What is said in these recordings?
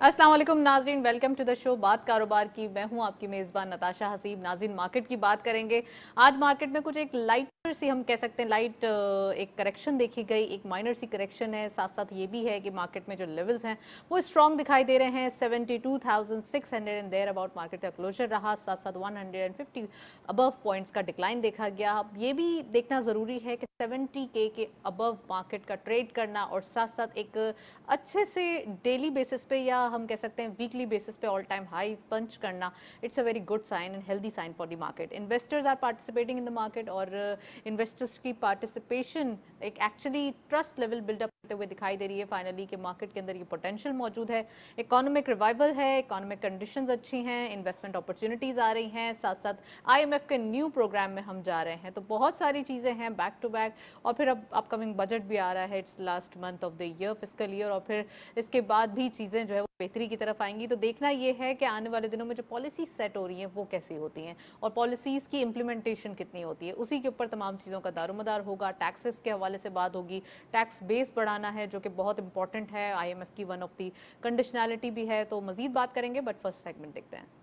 अस्सलाम वालेकुम नाज़रीन, वेलकम टू द शो बात कारोबार की। मैं हूं आपकी मेज़बान नताशा हसीब। नाज़रीन, मार्केट की बात करेंगे। आज मार्केट में कुछ एक लाइटर सी, हम कह सकते हैं लाइट एक करेक्शन देखी गई, एक माइनर सी करेक्शन है। साथ साथ ये भी है कि मार्केट में जो लेवल्स हैं वो स्ट्रॉन्ग दिखाई दे रहे हैं। 72,600 एंड देयर अबाउट मार्केट का क्लोजर रहा। साथ साथ 150 अबव पॉइंट्स का डिक्लाइन देखा गया। अब ये भी देखना ज़रूरी है कि 70K के अबव मार्केट का ट्रेड करना और साथ साथ एक अच्छे से डेली बेसिस पे या हम कह सकते हैं वीकली बेसिस पे ऑल टाइम हाई पंच करना, it's a very good sign and healthy sign for the market. Investors are participating in the market और इन्वेस्टर्स की पार्टिसिपेशन एक एक्चुअली ट्रस्ट लेवल बिल्डअप करते हुए दिखाई दे रही है फाइनली कि मार्केट के अंदर ये पोटेंशियल मौजूद है। इकोनॉमिक रिवाइवल है, इकोनॉमिक कंडीशंस अच्छी हैं, इन्वेस्टमेंट अपॉर्चुनिटीज आ रही हैं, साथ साथ IMF के न्यू प्रोग्राम में हम जा रहे हैं। तो बहुत सारी चीज़ें हैं बैक टू बैक। और फिर अब अपकमिंग बजट भी आ रहा है, it's last month of the year, fiscal year, और फिर इसके बाद भी चीज़ें जो है वो बेहतरी की तरफ आएंगी। तो देखना ये है कि आने वाले दिनों में जो पॉलिसी सेट हो रही हैं वो कैसी होती हैं और पॉलिसीज़ की इम्प्लीमेंटेशन कितनी होती है, उसी के ऊपर तमाम चीज़ों का दारोमदार होगा। टैक्सेस के हवाले से बात होगी, टैक्स बेस बढ़ाना है जो कि बहुत इंपॉर्टेंट है, IMF की वन ऑफ दी कंडीशनैलिटी भी है। तो मजीद बात करेंगे, बट फर्स्ट सेगमेंट देखते हैं।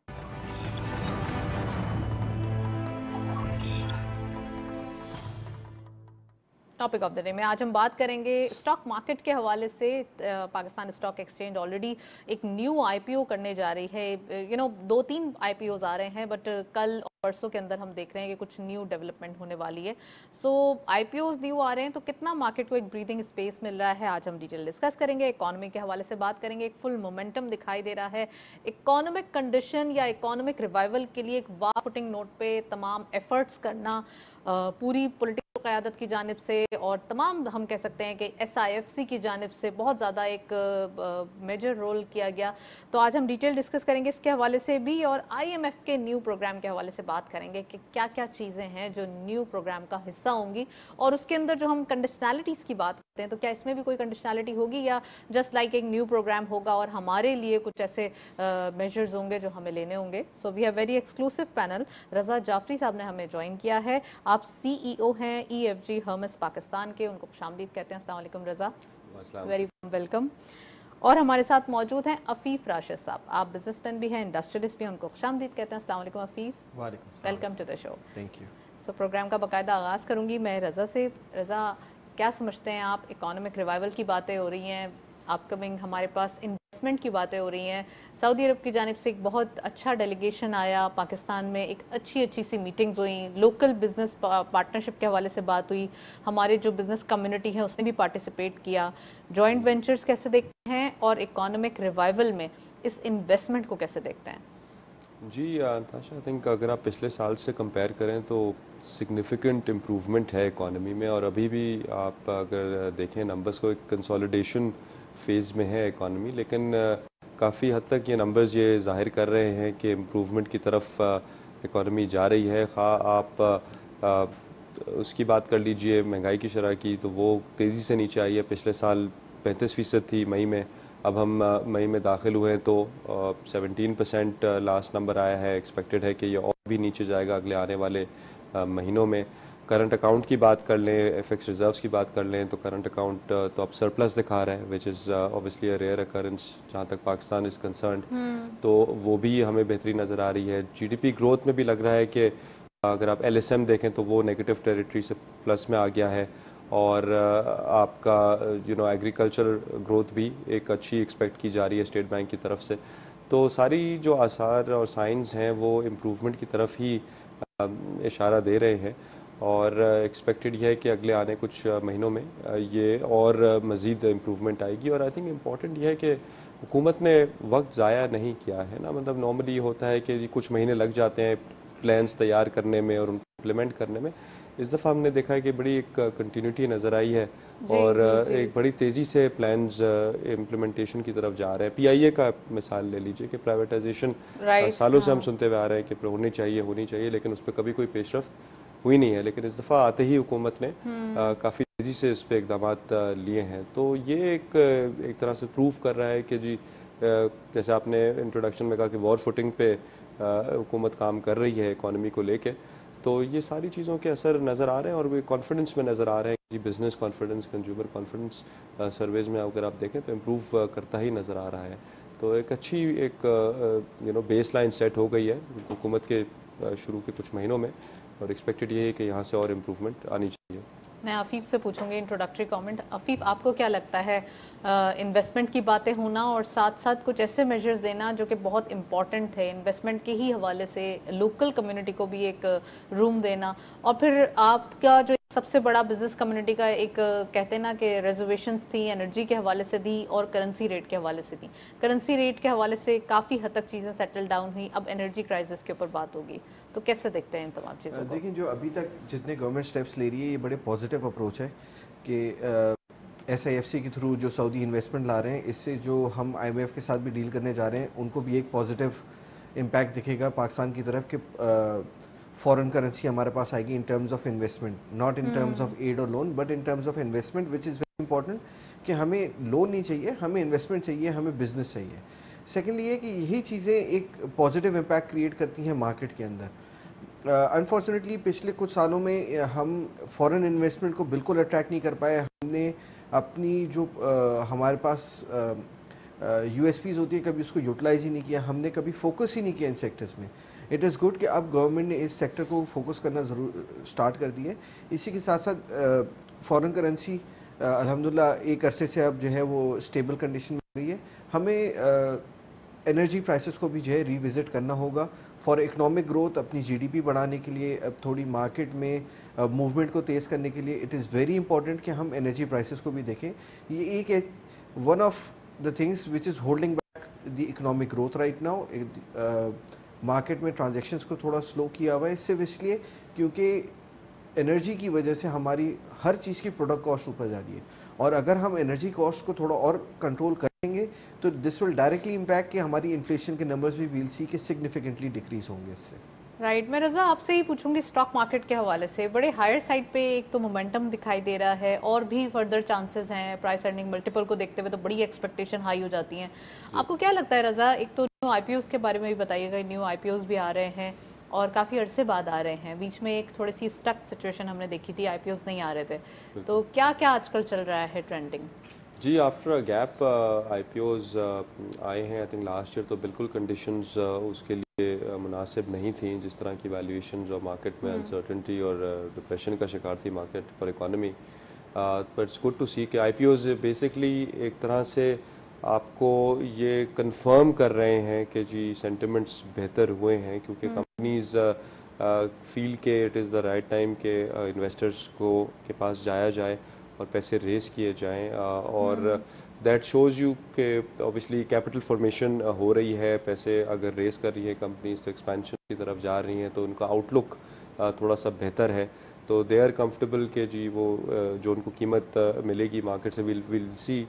टॉपिक ऑफ द डे में आज हम बात करेंगे स्टॉक मार्केट के हवाले से। पाकिस्तान स्टॉक एक्सचेंज ऑलरेडी एक न्यू IPO करने जा रही है। 2-3 IPOs आ रहे हैं, बट कल और परसों के अंदर हम देख रहे हैं कि कुछ न्यू डेवलपमेंट होने वाली है। सो IPOs न्यू आ रहे हैं तो कितना मार्केट को एक ब्रीदिंग स्पेस मिल रहा है, आज हम डिटेल डिस्कस करेंगे। इकोनॉमी के हवाले से बात करेंगे, एक फुल मोमेंटम दिखाई दे रहा है। इकोनॉमिक कंडीशन या इकोनॉमिक रिवाइवल के लिए एक वार फुटिंग नोट पे तमाम एफर्ट्स करना पूरी पॉलिटिकल क़यादत की जानिब से और तमाम हम कह सकते हैं कि SIFC की जानिब से बहुत ज़्यादा एक मेजर रोल किया गया। तो आज हम डिटेल डिस्कस करेंगे इसके हवाले से भी, और IMF के न्यू प्रोग्राम के हवाले से बात करेंगे कि क्या क्या चीज़ें हैं जो न्यू प्रोग्राम का हिस्सा होंगी। और उसके अंदर जो हम कंडीशनैलिटीज़ की बात करते हैं, तो क्या इसमें भी कोई कंडीशनैलिटी होगी या जस्ट लाइक एक न्यू प्रोग्राम होगा और हमारे लिए कुछ ऐसे मेजर्स होंगे जो हमें लेने होंगे। So we have very exclusive panel. Raza Jafri साहब ने हमें ज्वाइन किया है। आप CEO हैं EFG हर्मस पाकिस्तान के, उनको खुशामदीद कहते हैं। अस्सलाम वालेकुम रज़ा, वेरी वेलकम। और हमारे साथ मौजूद हैं अफीफ राशिद साहब, आप बिजनेसमैन भी हैं, इंडस्ट्रियलिस्ट भी हैं, उनको खुशामदीद कहते हैं। अस्सलाम वालेकुम Afif, welcome to the show. Thank you. So program का बाकायदा आगाज़ करूँगी मैं रज़ा से। रज़ा, क्या समझते हैं आप, इकोनॉमिक रिवाइवल की बातें हो रही हैं, अपकमिंग हमारे पास इन्वेस्टमेंट की बातें हो रही हैं, सऊदी अरब की जानिब से एक बहुत अच्छा डेलीगेशन आया पाकिस्तान में, एक अच्छी सी मीटिंग्स हुई, लोकल बिजनेस पार्टनरशिप के हवाले से बात हुई, हमारे जो बिजनेस कम्युनिटी है उसने भी पार्टिसिपेट किया। जॉइंट वेंचर्स कैसे देखते हैं और इकोनॉमिक रिवाइवल में इस इन्वेस्टमेंट को कैसे देखते हैं? जी नाताशा, आई थिंक अगर आप पिछले साल से कंपेयर करें तो सिग्निफिकेंट इम्प्रूवमेंट है इकॉनमी में, और अभी भी आप अगर देखें नंबर्स को, एक कंसोलिडेशन फेज़ में है इकॉनमी, लेकिन काफ़ी हद तक ये नंबर्स ये जाहिर कर रहे हैं कि इम्प्रूवमेंट की तरफ इकॉनमी जा रही है। ख़ा आप उसकी बात कर लीजिए महंगाई की शरह की, तो वो तेज़ी से नीचे आई है। पिछले साल 35% थी मई में, अब हम मई में दाखिल हुए तो 17% लास्ट नंबर आया है। एक्सपेक्टेड है कि ये और भी नीचे जाएगा अगले आने वाले महीनों में। करंट अकाउंट की बात कर लें, FX रिजर्व्स की बात कर लें, तो करंट अकाउंट तो अब सरप्लस दिखा रहा है, which is obviously a rare occurrence जहाँ तक पाकिस्तान इज़ कंसर्न्ड। तो वो भी हमें बेहतरी नज़र आ रही है। GDP ग्रोथ में भी लग रहा है कि अगर आप LSM देखें तो वो नेगेटिव टेरिटरी से प्लस में आ गया है, और आपका एग्रीकल्चर ग्रोथ भी एक अच्छी एक्सपेक्ट की जा रही है स्टेट बैंक की तरफ से। तो सारी जो आसार और साइंस हैं वो इम्प्रूवमेंट की तरफ ही इशारा दे रहे हैं, और एक्सपेक्टेड यह है कि अगले आने कुछ महीनों में ये और मज़ीद इम्प्रूवमेंट आएगी। और आई थिंक इम्पॉर्टेंट यह है कि हुकूमत ने वक्त ज़ाया नहीं किया है ना। मतलब नॉर्मली होता है कि कुछ महीने लग जाते हैं प्लान्स तैयार करने में और उनको इम्प्लीमेंट करने में। इस दफ़ा हमने देखा है कि बड़ी एक कंटिन्यूटी नज़र आई है, और एक बड़ी तेज़ी से प्लान्स इम्प्लीमेंटेशन की तरफ जा रहे हैं। PIA का मिसाल ले लीजिए कि प्राइवेटाइजेशन सालों से हम सुनते हुए आ रहे हैं कि होनी चाहिए, लेकिन उस पर कभी कोई पेशरफ्त हुई नहीं है। लेकिन इस दफ़ा आते ही हुकूमत ने काफ़ी तेज़ी से इस पर इकदाम लिए हैं। तो ये एक तरह से प्रूव कर रहा है कि जी, जैसे आपने इंट्रोडक्शन में कहा कि वॉर फुटिंग पे हुकूमत काम कर रही है इकॉनमी को लेके, तो ये सारी चीज़ों के असर नज़र आ रहे हैं, और वे कॉन्फिडेंस में नज़र आ रहे हैं जी। Business confidence, consumer confidence surveys में अगर आप देखें तो इम्प्रूव करता ही नज़र आ रहा है। तो एक अच्छी एक बेस लाइन सेट हो गई है हुकूमत के शुरू के कुछ महीनों में, और एक्सपेक्टेड ये है कि यहाँ से और इम्प्रूवमेंट आनी चाहिए। मैं आफीफ से पूछूंगी इंट्रोडक्टरी कमेंट। आफीफ, आपको क्या लगता है इन्वेस्टमेंट की बातें होना और साथ साथ कुछ ऐसे मेजर्स देना जो कि बहुत इंपॉर्टेंट है इन्वेस्टमेंट के ही हवाले से, लोकल कम्युनिटी को भी एक रूम देना, और फिर आपका जो सबसे बड़ा बिजनेस कम्युनिटी का एक कहते हैं ना कि रिजर्वेशंस थी एनर्जी के हवाले से दी और करेंसी रेट के हवाले से दी। करेंसी रेट के हवाले से काफ़ी हद तक चीज़ें सेटल डाउन हुई, अब एनर्जी क्राइसिस के ऊपर बात होगी, तो कैसे देखते हैं इन तमाम चीज़ों को? देखिए, जो अभी तक जितने गवर्नमेंट स्टेप्स ले रही है ये बड़े पॉजिटिव अप्रोच है कि SIFC के थ्रू जो सऊदी इन्वेस्टमेंट ला रहे हैं, इससे जो हम IMF के साथ भी डील करने जा रहे हैं उनको भी एक पॉजिटिव इम्पैक्ट दिखेगा पाकिस्तान की तरफ कि फॉरेन करेंसी हमारे पास आएगी in terms of investment, not in terms of aid और loan but in terms of investment, which is very important कि हमें लोन नहीं चाहिए, हमें इन्वेस्टमेंट चाहिए, हमें बिजनेस चाहिए। सेकेंडली ये कि यही चीज़ें एक पॉजिटिव इम्पैक्ट क्रिएट करती हैं मार्केट के अंदर। अनफॉर्चुनेटली पिछले कुछ सालों में हम फॉरेन इन्वेस्टमेंट को बिल्कुल अट्रैक्ट नहीं कर पाए। हमने अपनी जो हमारे पास USPs होती है कभी उसको यूटिलाइज ही नहीं किया, हमने कभी फोकस ही नहीं किया इन सेक्टर्स में। इट इज़ गुड कि अब गवर्नमेंट ने इस सेक्टर को फोकस करना ज़रूर स्टार्ट कर दिया है। इसी के साथ साथ फॉरेन करेंसी अल्हम्दुलिल्लाह एक अरसे से अब जो है वो स्टेबल कंडीशन में गई है। हमें एनर्जी प्राइसेस को भी जो है रिविज़िट करना होगा फॉर इकोनॉमिक ग्रोथ, अपनी GDP बढ़ाने के लिए, अब थोड़ी मार्केट में मूवमेंट को तेज़ करने के लिए इट इज़ वेरी इंपॉर्टेंट कि हम एनर्जी प्राइसेस को भी देखें। ये एक one of the things which is holding back the economic growth right now. Market में ट्रांजैक्शंस को थोड़ा स्लो किया हुआ है, सिर्फ इसलिए क्योंकि एनर्जी की वजह से हमारी हर चीज़ की प्रोडक्ट कॉस्ट ऊपर जा रही है, और अगर हम एनर्जी कॉस्ट को थोड़ा और कंट्रोल करेंगे तो दिस विल डायरेक्टली इम्पैक्ट कि हमारी इन्फ्लेशन के नंबर्स भी वील सी के सिग्निफिकेंटली डिक्रीज होंगे इससे। राइट मैं रज़ा आपसे ही पूछूंगी स्टॉक मार्केट के हवाले से, बड़े हायर साइड पे एक तो मोमेंटम दिखाई दे रहा है और भी फर्दर चांसेस हैं, प्राइस अर्निंग मल्टीपल को देखते हुए तो बड़ी एक्सपेक्टेशन हाई हो जाती हैं। आपको क्या लगता है रज़ा, एक तो न्यू IPOs के बारे में भी बताइएगा, न्यू IPOs भी आ रहे हैं और काफ़ी अरसे बाद आ रहे हैं, बीच में एक थोड़ी सी स्टक सिचुएशन हमने देखी थी, IPOs नहीं आ रहे थे, तो क्या क्या आजकल चल रहा है ट्रेंडिंग? जी, आफ्टर अ गैप IPOs आए हैं। आई थिंक लास्ट ईयर तो बिल्कुल कंडीशंस उसके लिए मुनासिब नहीं थी, जिस तरह की वैल्यूएशंस और मार्केट में अनसर्टेनिटी और डिप्रेशन का शिकार थी मार्केट और economy. But it's good to see कि IPOs बेसिकली एक तरह से आपको ये कंफर्म कर रहे हैं कि जी सेंटिमेंट्स बेहतर हुए हैं, क्योंकि कंपनीज फील के it is the right time के इन्वेस्टर्स को के पास जाया जाए और पैसे रेस किए जाएं, और दैट शोज़ यू कि ऑब्वियसली कैपिटल फॉर्मेशन हो रही है, पैसे अगर रेस कर रही है कंपनीज तो एक्सपेंशन की तरफ जा रही हैं, तो उनका आउटलुक थोड़ा सा बेहतर है, तो दे आर कंफर्टेबल कि जी वो जो उनको कीमत मिलेगी मार्केट से विल सी,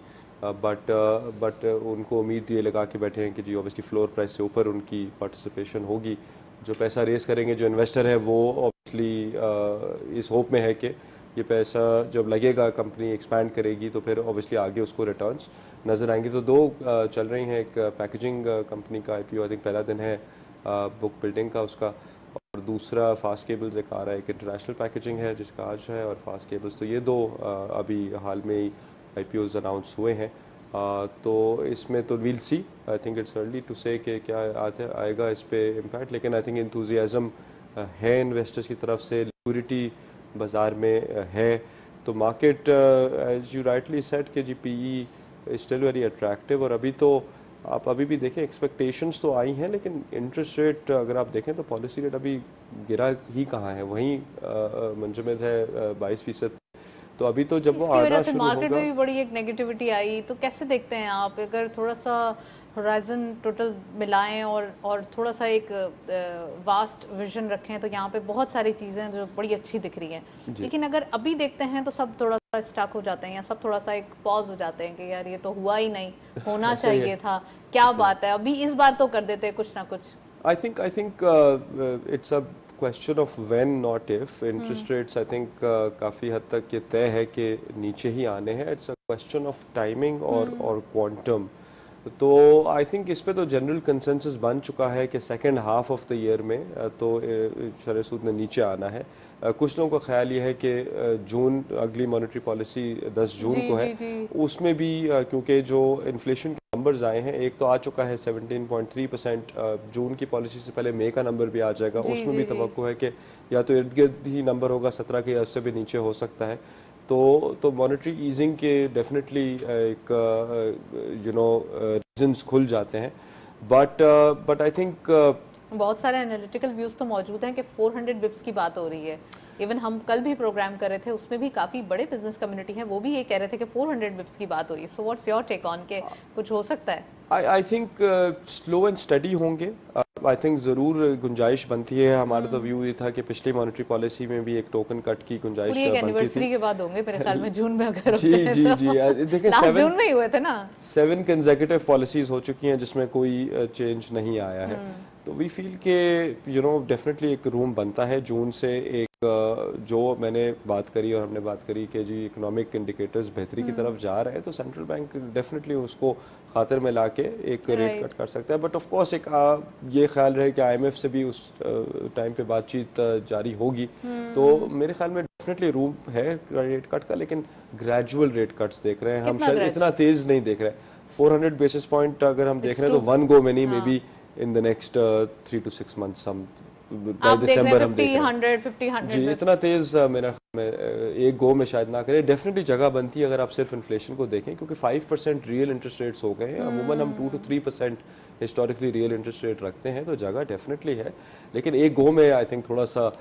बट उनको उम्मीद ये लगा के बैठे हैं कि जी ऑब्वियसली फ्लोर प्राइस से ऊपर उनकी पार्टिसिपेशन होगी। जो पैसा रेस करेंगे जो इन्वेस्टर है वो ऑब्वियसली इस होप में है कि ये पैसा जब लगेगा कंपनी एक्सपैंड करेगी तो फिर ऑब्वियसली आगे उसको रिटर्न्स नज़र आएंगे। तो दो चल रही हैं, एक पैकेजिंग कंपनी का IPO आई थिंक पहला दिन है बुक बिल्डिंग का उसका, और दूसरा फास्ट केबल्स एक आ रहा है, एक इंटरनेशनल पैकेजिंग है जिसका आज है, और फास्ट केबल्स, तो ये दो अभी हाल में ही IPOs अनाउंस हुए हैं। तो इसमें तो we'll see, I think it's early to say कि क्या आएगा इस पे इम्पैक्ट, लेकिन आई थिंक इंथुजियाज़म है इन्वेस्टर्स की तरफ से, लिक्विडिटी बाज़ार में है, तो market as you rightly said कि जी PE स्टिल वेरी अट्रैक्टिव, और अभी तो आप अभी भी देखें एक्सपेक्टेशंस तो आई हैं, लेकिन इंटरेस्ट रेट अगर आप देखें तो पॉलिसी रेट अभी गिरा ही कहाँ है, वहीं मुंजमद है 22%। तो अभी तो जब वो आना शुरू मार्केट होगा, में भी बड़ी एक नेगेटिविटी आई, तो कैसे देखते हैं आप, अगर थोड़ा सा होराइजन टोटल मिलाएं और थोड़ा सा एक वास्ट विजन रखें, तो यहाँ पे बहुत सारी चीज़ें जो बड़ी अच्छी दिख रही हैं, लेकिन अगर अभी देखते हैं तो सब थोड़ा सा स्टक हो जाते हैं या सब थोड़ा सा एक पॉज हो जाते हैं कि यार ये तो हुआ ही नहीं, होना चाहिए था, क्या बात है, अभी इस बार तो कर देते हैं कुछ ना कुछ। I think it's a question of when not if. Interest rates I think काफ़ी हद तक ये तय है कि नीचे ही आने हैं, it's a question of timing और क्वांटम। तो आई थिंक इस पे तो जनरल कंसेंसस बन चुका है कि second half of the year में तो शरह सूद ने नीचे आना है। कुछ लोगों का ख्याल ये है कि जून, अगली मॉनेटरी पॉलिसी 10 जून को है, उसमें भी क्योंकि जो इन्फ्लेशन के नंबर्स आए हैं, एक तो आ चुका है 17.3%, जून की पॉलिसी से पहले मई का नंबर भी आ जाएगा, उसमें भी तवक्को है कि या तो इर्द गिर्द ही नंबर होगा 17 के, उससे भी नीचे हो सकता है। तो मॉनेटरी ईजिंग के डेफिनेटली एक रीजंस खुल जाते हैं, बट आई थिंक बहुत सारे एनालिटिकल व्यूज तो मौजूद हैं कि 400 बिप्स की बात हो रही है। इवन हम कल भी प्रोग्राम कर रहे थे, उसमें भी काफी बड़े बिजनेस कम्युनिटी हैं, वो भी ये कह रहे थे कि 400 बिप्स की बात हो रही है। So what's your take on के कुछ हो सकता है? I think slow and steady होंगे। आई थिंक ज़रूर गुंजाइश बनती है। हमारा तो व्यू ये था कि पिछली मॉनेटरी पॉलिसी में भी एक टोकन कट की गुंजाइश बनती थी। एनिवर्सरी के बाद होंगे मेरे ख्याल में, जून में अगर जी जी जी देखिए जून में ही हुए थे ना, 7 कंसेक्यूटिव पॉलिसीज हो चुकी हैं जिसमें कोई चेंज नहीं आया है। तो वी फील के डेफिनेटली एक रूम बनता है जून से। एक जो मैंने बात करी और हमने बात करी कि जी इकोनॉमिक इंडिकेटर्स बेहतरी की तरफ जा रहे हैं, तो सेंट्रल बैंक डेफिनेटली उसको खातिर में ला के एक रेट कट कर सकता है। बट ऑफ कोर्स एक ये ख्याल रहे कि IMF से भी उस टाइम पे बातचीत जारी होगी, तो मेरे ख्याल में डेफिनेटली रूम है रेट कट का, लेकिन ग्रेजुअल रेट कट्स देख रहे हैं हम, शायद इतना तेज नहीं देख रहे हैं। 400 बेसिस पॉइंट अगर हम देख रहे हैं तो वन गो में नहीं, maybe in the next 3 to 6 months हम दिसंबर हम देख रहे हैं 50-100 जी, इतना तेज मेरा एक गो में शायद ना करे। डेफिनेटली जगह बनती है अगर आप सिर्फ इन्फ्लेशन को देखें, क्योंकि 5% रियल इंटरेस्ट रेट्स हो गए हैं। अमूमन हम 2 to 3% historically real interest rate रखते हैं, तो जगह डेफिनेटली है। लेकिन एक गो में आई थिंक थोड़ा सा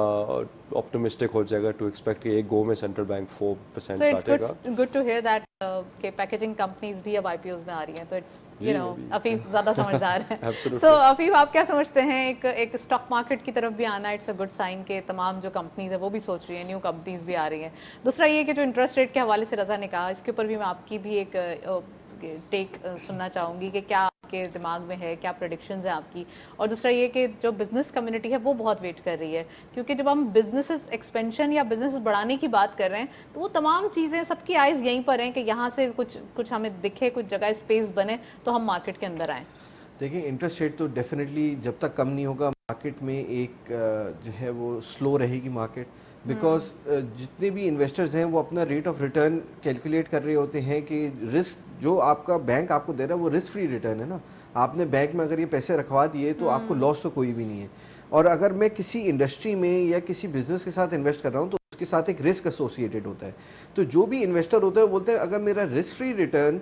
ऑप्टिमिस्टिक हो जाएगा टू एक्सपेक्ट कि एक गो में सेंट्रल बैंक 4% काटेगा। गुड टू हियर दैट के पैकेजिंग कंपनीज भी अब IPOs में आ रही हैं, तो इट्स अफीफ ज्यादा समझदार है। सो अफीफ, आप क्या समझते हैं, एक स्टॉक मार्केट की तरफ भी आना इट्स अ गुड साइन के तमाम जो कंपनीज है वो भी सोच रही है, न्यू कंपनीज भी आ रही हैं। दूसरा ये कि जो इंटरेस्ट रेट के हवाले से रजा ने कहा, इसके ऊपर भी मैं आपकी भी एक टेक सुनना चाहूँगी कि क्या आपके दिमाग में है, क्या प्रेडिक्शंस है आपकी। और दूसरा ये कि जो बिजनेस कम्युनिटी है वो बहुत वेट कर रही है, क्योंकि जब हम बिजनेसेस एक्सपेंशन या बिजनेस बढ़ाने की बात कर रहे हैं तो वो तमाम चीज़ें, सबकी आइज़ यहीं पर हैं कि यहाँ से कुछ हमें दिखे, कुछ जगह स्पेस बने तो हम मार्केट के अंदर आएँ। देखिए, इंटरेस्ट रेट तो डेफिनेटली जब तक कम नहीं होगा मार्केट में एक जो है वो स्लो रहेगी मार्केट, बिकॉज जितने भी इन्वेस्टर्स हैं वो अपना रेट ऑफ रिटर्न कैलकुलेट कर रहे होते हैं कि रिस्क जो आपका बैंक आपको दे रहा है वो रिस्क फ्री रिटर्न है ना। आपने बैंक में अगर ये पैसे रखवा दिए तो आपको लॉस तो कोई भी नहीं है। और अगर मैं किसी इंडस्ट्री में या किसी बिजनेस के साथ इन्वेस्ट कर रहा हूँ तो उसके साथ एक रिस्क एसोसिएटेड होता है। तो जो भी इन्वेस्टर होता है वो बोलते हैं अगर मेरा रिस्क फ्री रिटर्न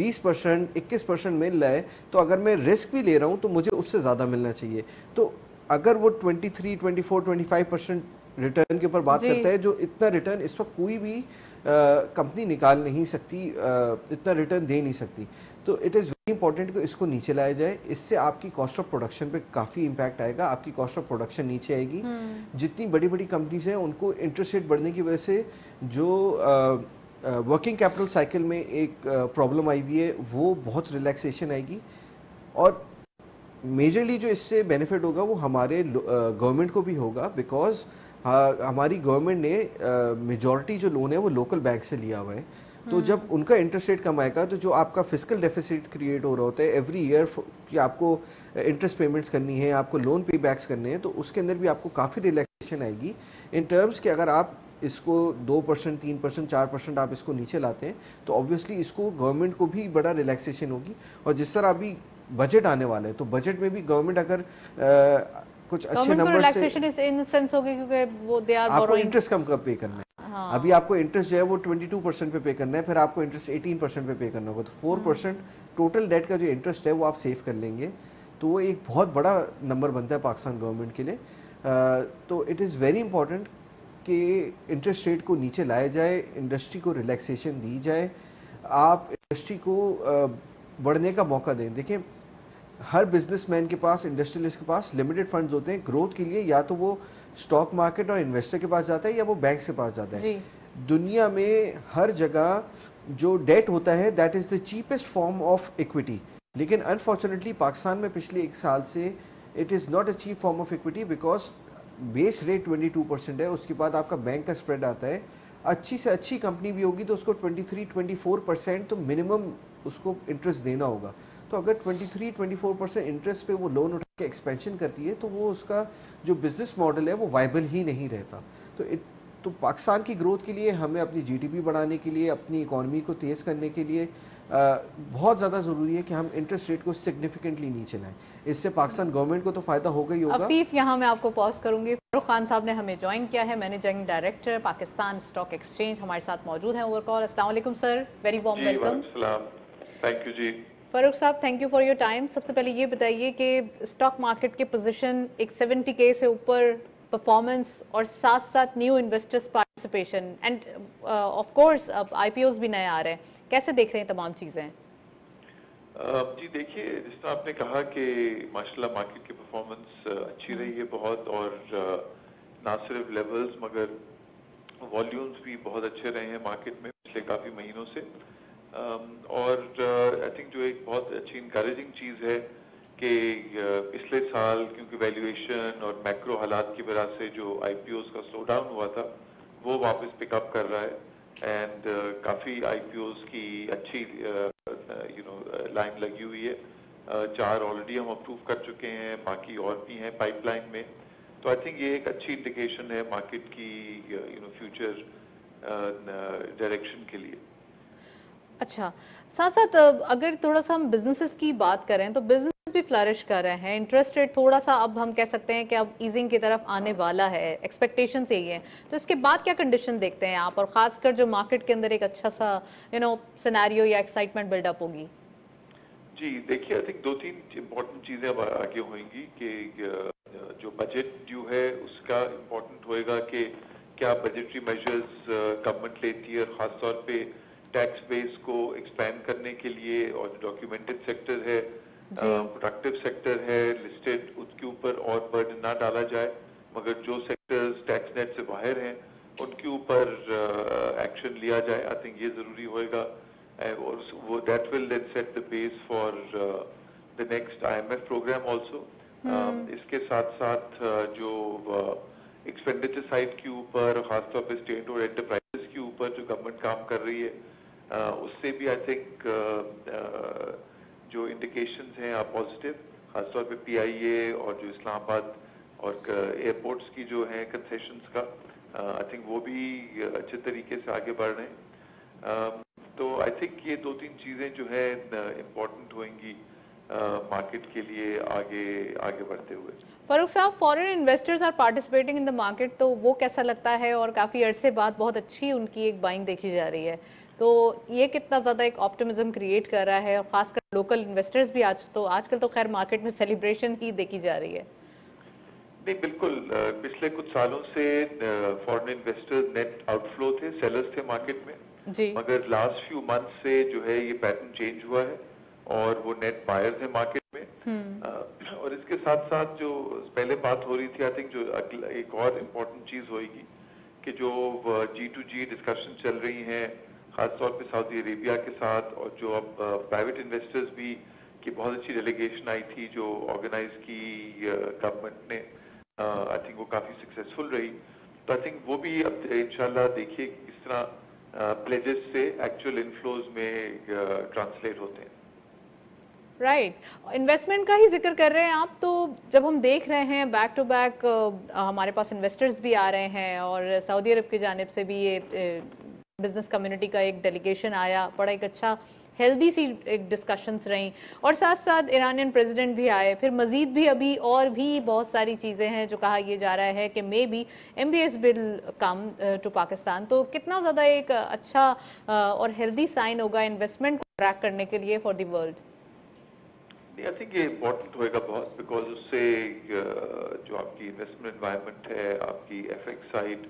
20%, 21% मिल रहा है, तो अगर मैं रिस्क भी ले रहा हूँ तो मुझे उससे ज़्यादा मिलना चाहिए। तो अगर वो 23, 24, 25% रिटर्न के ऊपर बात करता है, जो इतना रिटर्न इस वक्त कोई भी कंपनी निकाल नहीं सकती, इतना रिटर्न दे नहीं सकती। तो इट इज़ वेरी इंपॉर्टेंट कि इसको नीचे लाया जाए। इससे आपकी कॉस्ट ऑफ प्रोडक्शन पे काफ़ी इम्पैक्ट आएगा, आपकी कॉस्ट ऑफ प्रोडक्शन नीचे आएगी। जितनी बड़ी बड़ी कंपनीज हैं उनको इंटरेस्ट रेट बढ़ने की वजह से जो वर्किंग कैपिटल साइकिल में एक प्रॉब्लम आई हुई है वो बहुत रिलैक्सेशन आएगी। और मेजरली जो इससे बेनिफिट होगा वो हमारे गवर्नमेंट को भी होगा, बिकॉज हमारी गवर्नमेंट ने मेजॉरिटी जो लोन है वो लोकल बैंक से लिया हुआ है। तो जब उनका इंटरेस्ट रेट कम आएगा तो जो आपका फिजिकल डेफिसिट क्रिएट हो रहा होता है एवरी ईयर कि आपको इंटरेस्ट पेमेंट्स करनी है, आपको लोन पे बैक्स करने हैं, तो उसके अंदर भी आपको काफ़ी रिलैक्सेशन आएगी इन टर्म्स कि अगर आप इसको 2%, 3%, 4% आप इसको नीचे लाते हैं तो ऑब्वियसली इसको गवर्नमेंट को भी बड़ा रिलैक्सेशन होगी। और जिस तरह अभी बजट आने वाला है तो बजट में भी गवर्नमेंट अगर कुछ अच्छे नंबर से रिलैक्सेशन इस इन सेंस होगी क्योंकि वो दे आर आपको इंटरेस्ट कम पे करना है। हाँ। अभी आपको इंटरेस्ट जो है वो 22% पे करना है, फिर आपको इंटरेस्ट 18% पे करना होगा, तो 4% टोटल डेट का जो इंटरेस्ट है वो आप सेव कर लेंगे। तो वो एक बहुत बड़ा नंबर बनता है पाकिस्तान गवर्नमेंट के लिए। तो इट इज़ वेरी इंपॉर्टेंट कि इंटरेस्ट रेट को नीचे लाया जाए, इंडस्ट्री को रिलैक्सेशन दी जाए, आप इंडस्ट्री को बढ़ने का मौका दें। देखिए, हर बिजनेसमैन के पास, इंडस्ट्रियलिस्ट के पास लिमिटेड फंड्स होते हैं ग्रोथ के लिए, या तो वो स्टॉक मार्केट और इन्वेस्टर के पास जाता है या वो बैंक के पास जाता है। दुनिया में हर जगह जो डेट होता है that is the cheapest form of equity, लेकिन अनफॉर्चुनेटली पाकिस्तान में पिछले 1 साल से it is not a cheap form of equity, because base rate 22% है, उसके बाद आपका बैंक का स्प्रेड आता है। अच्छी से अच्छी कंपनी भी होगी तो उसको 23-24% तो मिनिमम उसको इंटरेस्ट देना होगा। तो अगर 23-24% इंटरेस्ट पे वो लोन उठा के एक्सपेंशन करती है तो वो उसका जो बिज़नेस मॉडल है वो वाइबल ही नहीं रहता। तो पाकिस्तान की ग्रोथ के लिए, हमें अपनी GDP बढ़ाने के लिए, अपनी इकॉनमी को तेज़ करने के लिए बहुत ज़्यादा ज़रूरी है कि हम इंटरेस्ट रेट को सिग्निफिकेंटली नीचे लाएं। इससे पाकिस्तान गवर्नमेंट को तो फ़ायदा होगा ही होगा। अफीफ, यहाँ मैं आपको पॉज करूंगी। फारूक खान साहब ने हमें ज्वाइन किया है, managing director Pakistan stock exchange, हमारे साथ मौजूद हैं ओवर कॉल। अस्सलाम वालेकुम sir, very warm welcome. Thank you जी। फारूक साहब, thank you for your time. सबसे पहले ये बताइए कि स्टॉक मार्केट के पोजीशन एक 70K से ऊपर परफॉर्मेंस और साथ साथ new investors participation and of course अब IPOs भी नए आ रहे हैं, कैसे देख रहे हैं तमाम चीज़ें? जी देखिए, जिस तरह आपने कहा कि माशाल्लाह मार्केट की परफॉर्मेंस अच्छी रही है बहुत, और ना सिर्फ लेवल्स मगर वॉल्यूम्स भी बहुत अच्छे रहे हैं मार्केट में पिछले काफ़ी महीनों से। और आई थिंक जो एक बहुत अच्छी इंकरेजिंग चीज़ है कि पिछले साल क्योंकि वैल्यूएशन और मैक्रो हालात की वजह से जो IPOs का स्लो डाउन हुआ था वो वापस पिकअप कर रहा है एंड काफ़ी IPOs की अच्छी लाइन लगी हुई है। 4 ऑलरेडी हम अप्रूव कर चुके हैं, बाकी और भी हैं पाइपलाइन में। तो आई थिंक ये एक अच्छी इंडिकेशन है मार्केट की फ्यूचर डायरेक्शन के लिए। अच्छा, साथ साथ अगर थोड़ा सा हम बिजनेसेस की बात करें तो बिजनेस भी फ्लरिश कर रहे हैं, इंटरेस्ट रेट थोड़ा सा अब हम कह सकते हैं कि अब ईजिंग की तरफ आने वाला है, एक्सपेक्टेशन यही है। तो इसके बाद क्या कंडीशन देखते हैं आप, और खासकर जो मार्केट के अंदर एक अच्छा सा सिनेरियो या एक्साइटमेंट बिल्डअप होगी? जी देखिए, आई थिंक 2-3 इम्पोर्टेंट चीजें अब आगे होंगी कि जो बजट ड्यू है उसका इम्पोर्टेंट होएगा कि क्या बजटरी मेजर्स गवर्नमेंट लेती है, खासतौर पे टैक्स बेस को एक्सपैंड करने के लिए, और जो डॉक्यूमेंटेड सेक्टर है, प्रोडक्टिव सेक्टर है, लिस्टेड, उसके ऊपर और बर्डन ना डाला जाए, मगर जो सेक्टर्स टैक्स नेट से बाहर हैं उनके ऊपर एक्शन लिया जाए। आई थिंक ये जरूरी होएगा, और वो that will then set the base for the next IMF program also. इसके साथ साथ जो एक्सपेंडिचर साइड के ऊपर, खासतौर पे स्टेट और एंटरप्राइजेस के ऊपर जो गवर्नमेंट काम कर रही है, उससे भी आई थिंक जो इंडिकेशंस हैं आप पॉजिटिव, खासतौर पे PIA और जो इस्लामाबाद और एयरपोर्ट्स की जो हैं कंसेशंस का, आई थिंक वो भी अच्छे तरीके से आगे बढ़ रहे हैं। तो आई थिंक ये 2-3 चीजें जो है इम्पोर्टेंट होंगी मार्केट के लिए आगे बढ़ते हुए। फारूक साहब, foreign investors are participating in the market, तो वो कैसा लगता है? और काफ़ी अरसे बाद बहुत अच्छी उनकी एक बाइंग देखी जा रही है, तो ये कितना ज़्यादा एक ऑप्टिमिज्म क्रिएट कर रहा है, और खासकर लोकल इन्वेस्टर्स भी आजकल तो खैर मार्केट में सेलिब्रेशन ही देखी जा रही है। नहीं, बिल्कुल, पिछले कुछ सालों से फॉरेन इन्वेस्टर्स नेट आउटफ्लो थे, सेलर्स थे मार्केट में जी, मगर लास्ट फ्यू मंथ से जो है ये पैटर्न चेंज हुआ है और वो नेट बायर्स है मार्केट में। और इसके साथ साथ जो पहले बात हो रही थी, आई थिंक जो एक और इम्पोर्टेंट चीज होगी कि जो G2G डिस्कशन चल रही हैं, खासतौर पे सऊदी अरेबिया के साथ, और जो अब प्राइवेट इन्वेस्टर्स भी की बहुत अच्छी डेलीगेशन आई थी जो ऑर्गेनाइज की गवर्नमेंट ने, आई थिंक वो काफी सक्सेसफुल रही। तो आई थिंक वो भी अब इंशाल्लाह देखिए किस तरह प्लेजेस से एक्चुअल इनफ्लोज में ट्रांसलेट होते हैं। राइट, इन्वेस्टमेंट का ही जिक्र कर रहे हैं आप, तो जब हम देख रहे हैं बैक टू बैक हमारे पास इन्वेस्टर्स भी आ रहे हैं, और सऊदी अरब की जानिब से भी ये बिजनेस कम्युनिटी का एक डेलीगेशन आया, बड़ा एक अच्छा हेल्दी सी एक डिस्कशंस रहीं, और साथ साथ ईरानियन प्रेसिडेंट भी आए, फिर मजीद भी अभी और भी बहुत सारी चीज़ें हैं जो कहा यह जा रहा है कि maybe MBS will come to Pakistan. तो कितना ज़्यादा एक अच्छा और हेल्दी साइन होगा इन्वेस्टमेंट को ट्रैक करने के लिए for the world? I think ये इम्पोर्टेंट होएगा बहुत, बिकॉज उससे जो आपकी इन्वेस्टमेंट एनवायरनमेंट है, आपकी FX साइड,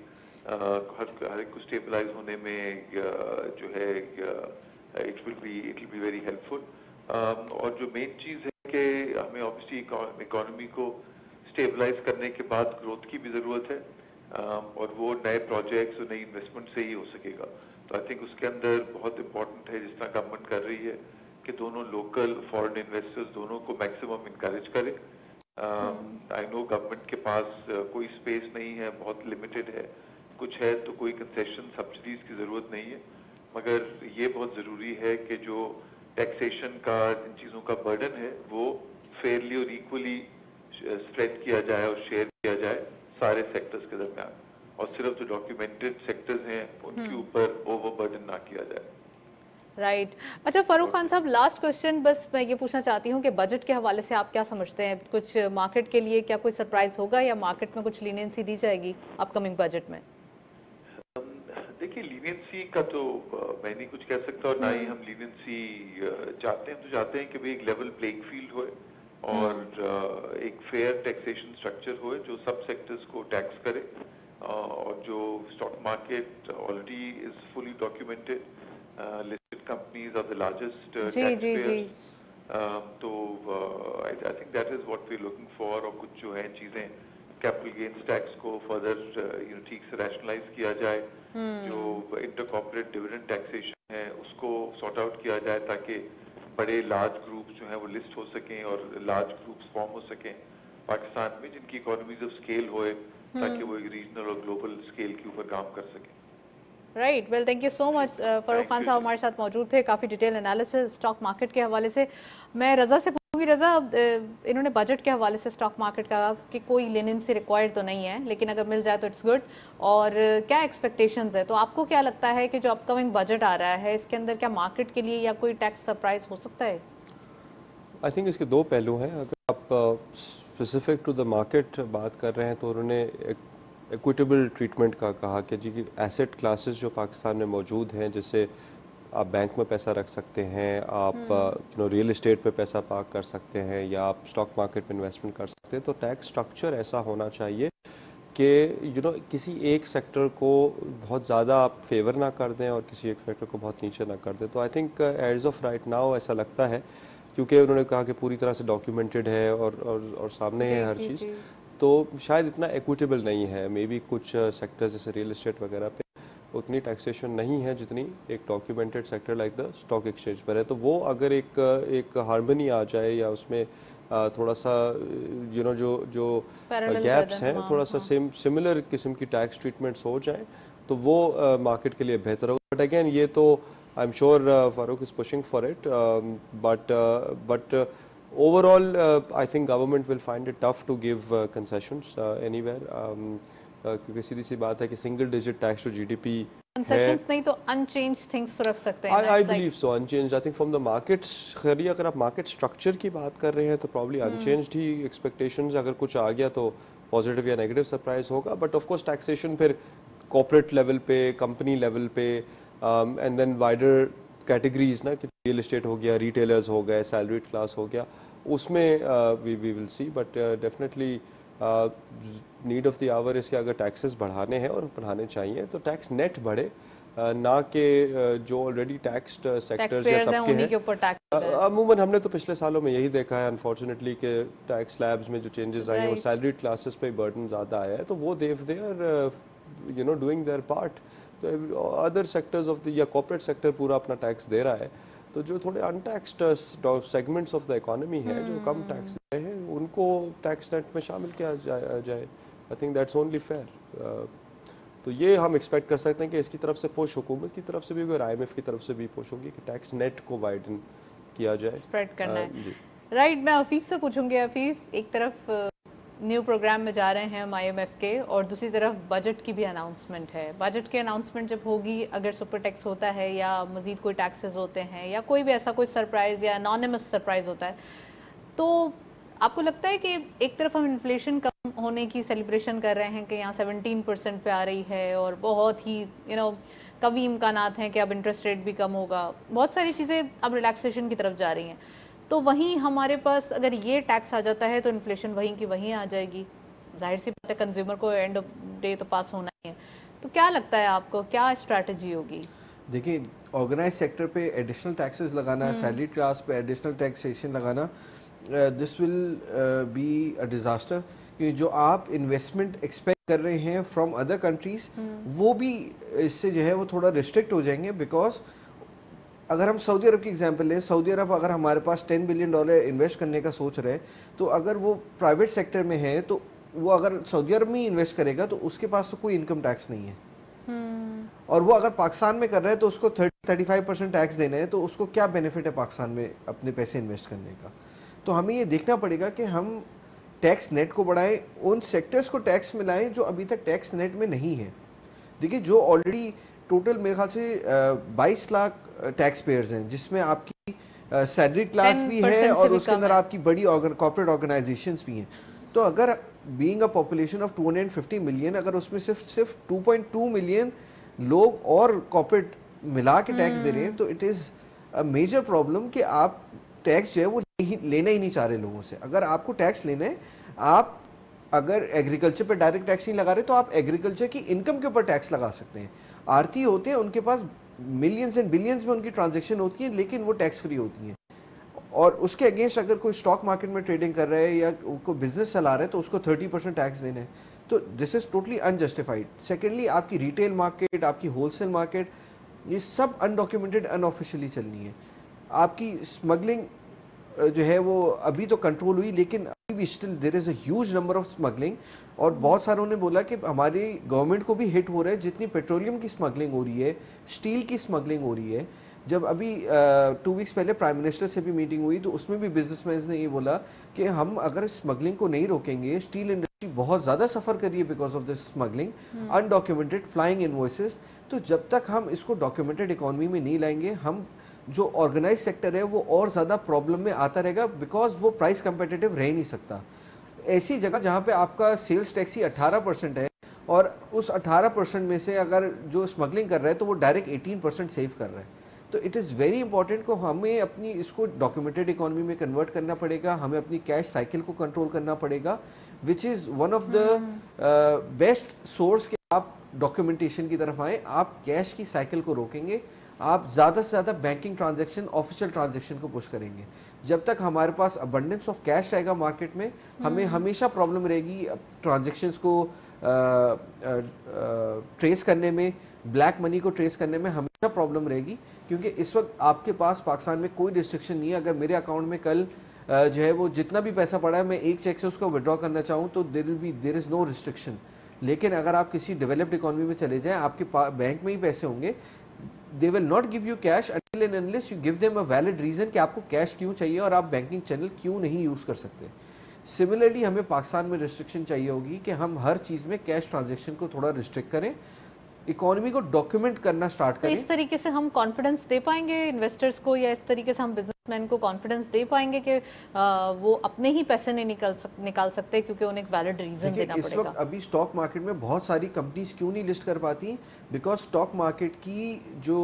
हर एक को स्टेबलाइज होने में जो है it will be very helpful. और जो मेन चीज़ है कि हमें ऑब्वियसली इकोनॉमी को स्टेबलाइज करने के बाद ग्रोथ की भी ज़रूरत है, और वो नए प्रोजेक्ट्स और नई इन्वेस्टमेंट से ही हो सकेगा। तो आई थिंक उसके अंदर बहुत इम्पोर्टेंट है जिस तरह गवर्नमेंट कर रही है कि दोनों लोकल फॉरेन इन्वेस्टर्स दोनों को मैक्सिमम इंकरेज करें। आई नो गवर्नमेंट के पास कोई स्पेस नहीं है, बहुत लिमिटेड है, कुछ है तो कोई कंसेशन सब्सिडीज की ज़रूरत नहीं है, मगर ये बहुत ज़रूरी है कि जो टैक्सेशन का इन चीज़ों का बर्डन है वो फेयरली और इक्वली स्प्रेड किया जाए और शेयर किया जाए सारे सेक्टर्स के दरमियान, और सिर्फ जो डॉक्यूमेंटेड सेक्टर्स हैं उनके ऊपर ओवर बर्डन ना किया जाए। राइट अच्छा फारूक खान साहब, लास्ट क्वेश्चन बस मैं ये पूछना चाहती हूँ कि बजट के हवाले से आप क्या समझते हैं, कुछ मार्केट के लिए क्या कोई सरप्राइज होगा या मार्केट में कुछ लीनियंसी दी जाएगी अपकमिंग बजट में? देखिए, लीनियंसी का तो मैं नहीं कुछ कह सकता और ना ही हम लीनियंसी चाहते हैं। तो चाहते हैं कि भाई एक लेवल प्लेइंग फील्ड होए और एक फेयर टैक्सेशन स्ट्रक्चर होए जो सब सेक्टर्स को टैक्स करे, और जो stock market already is fully documented, listed companies are the largest taxpayers. तो I think that is what we're looking for। और कुछ जो है चीजें कैपिटल गेन्स टैक्स को फर्दर ठीक से रैशनलाइज किया जाए, जो इंटर कॉर्पोरेट डिविडेंड टैक्सेशन है उसको सॉर्ट आउट किया जाए ताकि बड़े लार्ज ग्रुप्स जो हैं वो लिस्ट हो सकें और लार्ज ग्रुप्स फॉर्म हो सकें पाकिस्तान में जिनकी इकोनॉमीज ऑफ स्केल होए, ताकि वो एक रीजनल और ग्लोबल स्केल के ऊपर काम कर सकें। Right, well thank you so much Farooq Khan साहब हमारे साथ मौजूद थे, काफ़ी डिटेल एनालिसिस स्टॉक मार्केट के हवाले से। मैं रज़ा से पूछूंगी, रज़ा इन्होंने बजट के हवाले से स्टॉक मार्केट का कि कोई लीनियंसी रिक्वायर्ड तो नहीं है, लेकिन अगर मिल जाए तो इट्स गुड, और क्या एक्सपेक्टेशंस है? तो आपको क्या लगता है कि जो अपकमिंग बजट आ रहा है इसके अंदर क्या मार्केट के लिए या कोई टैक्स सरप्राइज हो सकता है? आई थिंक इसके दो पहलू हैं। अगर आप स्पेसिफिक टू द मार्केट बात कर रहे हैं तो उन्होंने इक्विटेबल ट्रीटमेंट का कहा कि जी एसेट क्लासेस जो पाकिस्तान में मौजूद हैं, जैसे आप बैंक में पैसा रख सकते हैं, आप रियल एस्टेट पे पैसा पार्क कर सकते हैं, या आप स्टॉक मार्केट में इन्वेस्टमेंट कर सकते हैं, तो टैक्स स्ट्रक्चर ऐसा होना चाहिए कि किसी एक सेक्टर को बहुत ज़्यादा आप फेवर ना कर दें और किसी एक सेक्टर को बहुत नीचे ना कर दें। तो I think as of right now ऐसा लगता है, क्योंकि उन्होंने कहा कि पूरी तरह से डॉक्यूमेंटेड है और सामने है हर चीज़, तो शायद इतना इक्विटेबल नहीं है। मे बी कुछ सेक्टर्स जैसे रियल एस्टेट वगैरह पे उतनी टैक्सेशन नहीं है जितनी एक documented sector like the stock exchange पर है। तो वो अगर एक हार्मनी आ जाए या उसमें थोड़ा सा जो गैप्स हैं, थोड़ा सा सिमिलर किस्म की टैक्स ट्रीटमेंट्स हो जाए तो वो मार्केट के लिए बेहतर होगा। बट अगेन ये तो I am sure Farooq is pushing for it, but overall I think government will find it tough to give concessions anywhere, क्योंकि सीधी सी बात है कि single digit tax to GDP concessions नहीं तो unchanged things तो रख सकते हैं। I believe so, unchanged। I think from the markets, खैर अगर आप मार्केट स्ट्रक्चर की बात कर रहे हैं तो probably unchanged ही expectations, अगर कुछ आ गया तो पॉजिटिव या नेगेटिव सरप्राइज होगा। बट ऑफ कोर्स टैक्सेशन फिर कॉर्पोरेट लेवल पे, कंपनी लेवल पे, एंड देन वाइडर कैटेगरीज ना, कि रियल एस्टेट हो गया, रिटेलर्स हो गए, सैलरीड क्लास हो गया, उसमें we will see. But definitely need of the hour इसके अगर टैक्सेस बढ़ाने हैं और बढ़ाने चाहिए तो टैक्स नेट बढ़े, ना कि जो ऑलरेडी टैक्स्ड सेक्टर्स या तबके हैं। अमूमन हमने तो पिछले सालों में यही देखा है अनफॉर्चुनेटली कि टैक्स स्लैब्स में जो चेंजेस आए हैं वो सैलरीड क्लासेस पे बर्डन ज़्यादा आया है, तो वो they are doing their part. तो अदर सेक्टर्स ऑफ द या कॉर्पोरेट सेक्टर पूरा अपना टैक्स दे रहा है, तो जो थोड़े untaxed segments of the economy है जो कम टैक्स दे रहे हैं उनको टैक्स नेट में शामिल किया जाए। I think that's only fair. तो ये हम एक्सपेक्ट कर सकते हैं कि इसकी तरफ से पुश हुकूमत की तरफ से भी और IMF की तरफ से भी पुश होगी कि टैक्स नेट को वाइडन किया जाए, स्प्रेड करना है। राइट, मैं अफीफ से पूछूंगी। अफीफ, एक तरफ न्यू प्रोग्राम में जा रहे हैं हम IMF के और दूसरी तरफ बजट की भी अनाउंसमेंट है। बजट की अनाउंसमेंट जब होगी, अगर सुपर टैक्स होता है या मजीद कोई टैक्सेस होते हैं या कोई भी ऐसा कोई सरप्राइज या एनोनिमस सरप्राइज होता है, तो आपको लगता है कि एक तरफ हम इन्फ्लेशन कम होने की सेलिब्रेशन कर रहे हैं कि यहाँ 17% पे आ रही है और बहुत ही कभी इम्कानात हैं कि अब इंटरेस्ट रेट भी कम होगा, बहुत सारी चीज़ें अब रिलैक्सेशन की तरफ जा रही हैं, तो वहीं हमारे पास अगर ये टैक्स आ जाता है तो इन्फ्लेशन वहीं की वहीं आ जाएगी। जाहिर सी बात है कंज्यूमर को एंड ऑफ डे तो पास होना ही है। तो क्या लगता है आपको, क्या स्ट्रैटेजी होगी? देखिए, ऑर्गेनाइज सेक्टर पे एडिशनल टैक्सेस लगाना, सैलरी क्लास पे एडिशनल टैक्सेशन लगाना, this will be a disaster. कि जो आप इन्वेस्टमेंट एक्सपेक्ट कर रहे हैं फ्रॉम अदर कंट्रीज, वो भी इससे जो है वो थोड़ा रिस्ट्रिक्ट हो जाएंगे। बिकॉज अगर हम सऊदी अरब की एग्जांपल लें, सऊदी अरब अगर हमारे पास $10 बिलियन इन्वेस्ट करने का सोच रहे, तो अगर वो प्राइवेट सेक्टर में है तो वो अगर सऊदी अरब में इन्वेस्ट करेगा तो उसके पास तो कोई इनकम टैक्स नहीं है। और वो अगर पाकिस्तान में कर रहा है तो उसको 30-35% टैक्स देना है, तो उसको क्या बेनिफिट है पाकिस्तान में अपने पैसे इन्वेस्ट करने का? तो हमें ये देखना पड़ेगा कि हम टैक्स नेट को बढ़ाएं, उन सेक्टर्स को टैक्स मिलाएं जो अभी तक टैक्स नेट में नहीं है। देखिए, जो ऑलरेडी टोटल मेरे ख्याल से 22 लाख टैक्स पेयर्स हैं, जिसमें आपकी सैलरी क्लास भी है और उसके अंदर आपकी बड़ी कॉर्पोरेट ऑर्गेनाइजेशंस भी हैं। तो अगर being a population of 250 million, अगर उसमें सिर्फ 2.2 मिलियन लोग और कॉर्पोरेट मिला के टैक्स दे रहे हैं, तो it is a major problem कि आप टैक्स जो है वो लेना ही नहीं चाह रहे लोगों से। अगर आपको टैक्स लेना है, आप अगर एग्रीकल्चर पे डायरेक्ट टैक्स नहीं लगा रहे तो आप एग्रीकल्चर की इनकम के ऊपर टैक्स लगा सकते हैं। आरती होते हैं, उनके पास मिलियंस एंड बिलियंस में उनकी ट्रांजैक्शन होती है, लेकिन वो टैक्स फ्री होती हैं। और उसके अगेंस्ट अगर कोई स्टॉक मार्केट में ट्रेडिंग कर रहा है या कोई बिजनेस चला रहा है तो उसको 30% टैक्स देना है। तो this is totally unjustified. Secondly, आपकी रिटेल मार्केट, आपकी होलसेल मार्केट, ये सब अनडॉक्यूमेंटेड अनऑफिशियली चलनी है। आपकी स्मगलिंग जो है वो अभी तो कंट्रोल हुई, लेकिन अभी भी still there is a huge number of smuggling. और बहुत सारों ने बोला कि हमारी गवर्नमेंट को भी हिट हो रहा है, जितनी पेट्रोलियम की स्मगलिंग हो रही है, स्टील की स्मगलिंग हो रही है। जब अभी 2 वीक्स पहले प्राइम मिनिस्टर से भी मीटिंग हुई तो उसमें भी बिजनेसमैन ने ये बोला कि हम अगर स्मगलिंग को नहीं रोकेंगे, स्टील इंडस्ट्री बहुत ज़्यादा सफ़र कर रही है because of this smuggling, undocumented flying invoices. तो जब तक हम इसको डॉक्यूमेंटेड इकोनॉमी में नहीं लाएंगे, हम जो ऑर्गेनाइज सेक्टर है वो और ज़्यादा प्रॉब्लम में आता रहेगा, बिकॉज वो प्राइस कंपेटिटिव रह नहीं सकता। ऐसी जगह जहाँ पे आपका सेल्स टैक्स ही 18% है और उस 18% में से अगर जो स्मगलिंग कर रहा है तो वो डायरेक्ट 18% सेव कर रहा है। तो इट इज़ वेरी इंपॉर्टेंट को हमें अपनी इसको डॉक्यूमेंटेड इकोनॉमी में कन्वर्ट करना पड़ेगा, हमें अपनी कैश साइकिल को कंट्रोल करना पड़ेगा, which is one of the best source के आप डॉक्यूमेंटेशन की तरफ आएँ। आप कैश की साइकिल को रोकेंगे, आप ज़्यादा से ज़्यादा बैंकिंग ट्रांजैक्शन, ऑफिशियल ट्रांजैक्शन को पुश करेंगे। जब तक हमारे पास अबंडेंस ऑफ कैश रहेगा मार्केट में, हमें हमेशा प्रॉब्लम रहेगी ट्रांजैक्शंस को ट्रेस करने में, ब्लैक मनी को ट्रेस करने में हमेशा प्रॉब्लम रहेगी। क्योंकि इस वक्त आपके पास पाकिस्तान में कोई रिस्ट्रिक्शन नहीं है। अगर मेरे अकाउंट में कल जो है वो जितना भी पैसा पड़ा है, मैं एक चेक से उसको विड्रॉ करना चाहूँ तो देयर इज़ नो रिस्ट्रिक्शन। लेकिन अगर आप किसी डेवलप्ड इकोनॉमी में चले जाएँ, आपके बैंक में ही पैसे होंगे, they will not give you cash until and unless you give them a valid reason कि आपको कैश क्यों चाहिए और आप बैंकिंग चैनल क्यों नहीं यूज़ कर सकते। सिमिलरली हमें पाकिस्तान में रिस्ट्रिक्शन चाहिए होगी कि हम हर चीज़ में कैश ट्रांजैक्शन को थोड़ा रिस्ट्रिक्ट करें, इकोनॉमी को डॉक्यूमेंट करना स्टार्ट करें। तो इस तरीके से हम कॉन्फिडेंस दे पाएंगे इन्वेस्टर्स को, या इस तरीके से हम बिजनेसमैन को कॉन्फिडेंस दे पाएंगे कि वो अपने ही पैसे नहीं निकाल सकते क्योंकि उन्हें एक वैलिड रीजन देना पड़ेगा। इस वक्त अभी स्टॉक मार्केट में बहुत सारी कंपनीज क्यों नहीं लिस्ट कर पाती? बिकॉज स्टॉक मार्केट की जो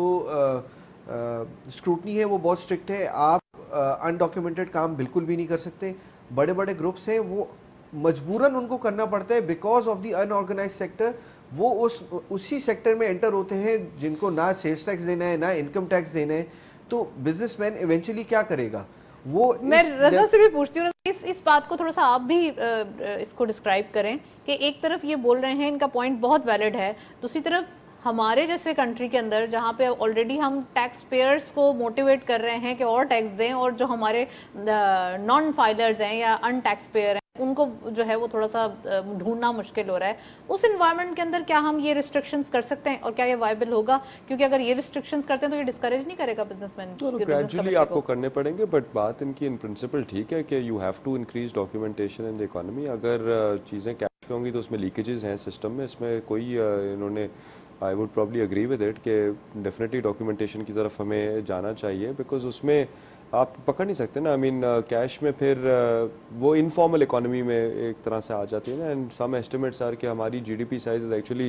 स्क्रूटनी है वो बहुत स्ट्रिक्ट है। आप अनडॉक्यूमेंटेड काम बिल्कुल भी नहीं कर सकते। बड़े बड़े ग्रुप्स हैं, वो मजबूरन उनको करना पड़ता है because of the unorganised sector. वो उसी सेक्टर में एंटर होते हैं जिनको ना सेल्स टैक्स देना है, ना इनकम टैक्स देना है। तो बिजनेसमैन इवेंचुअली क्या करेगा? वो मैं रज़ा से भी पूछती हूँ, इस बात को थोड़ा सा आप भी इसको डिस्क्राइब करें कि एक तरफ ये बोल रहे हैं, इनका पॉइंट बहुत वैलिड है, दूसरी तरफ हमारे जैसे कंट्री के अंदर जहाँ पे ऑलरेडी हम टैक्स पेयर्स को मोटिवेट कर रहे हैं कि और टैक्स दें, और जो हमारे नॉन फाइलर्स हैं या अनटैक्स पेयर हैं उनको जो है वो थोड़ा सा ढूंढना मुश्किल हो रहा है। उस इन्वायरमेंट के अंदर क्या हम ये रिस्ट्रिक्शंस कर सकते हैं और क्या ये वायबल होगा? क्योंकि अगर ये रिस्ट्रिक्शंस करते हैं तो ये डिस्करेज नहीं करेगा बिजनेसमैन। ग्रेजुअली आपको करने पड़ेंगे, बट बात इनकी इन प्रिंसिपल ठीक है कि you have to increase documentation in the economy. अगर चीज़ें कैश पे होंगी तो उसमें लीकेजेस हैं सिस्टम में, इसमें कोई इन्होंने I would probably agree with it कि डेफिनेटली डॉक्यूमेंटेशन की तरफ हमें जाना चाहिए, बिकॉज उसमें आप पकड़ नहीं सकते ना। आई मीन कैश में फिर वो इनफॉर्मल इकोनॉमी में एक तरह से आ जाती है ना। एंड सम एस्टिमेट्स आर कि हमारी GDP size is actually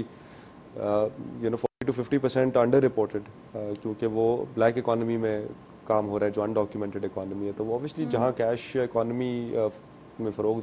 40 to 50% under reported, क्योंकि वो ब्लैक इकोनॉमी में काम हो रहा है जो अनडॉक्यूमेंटेड इकोनॉमी है। तो वो ऑब्वियसली जहाँ कैश इकोनॉमी में फ़रोग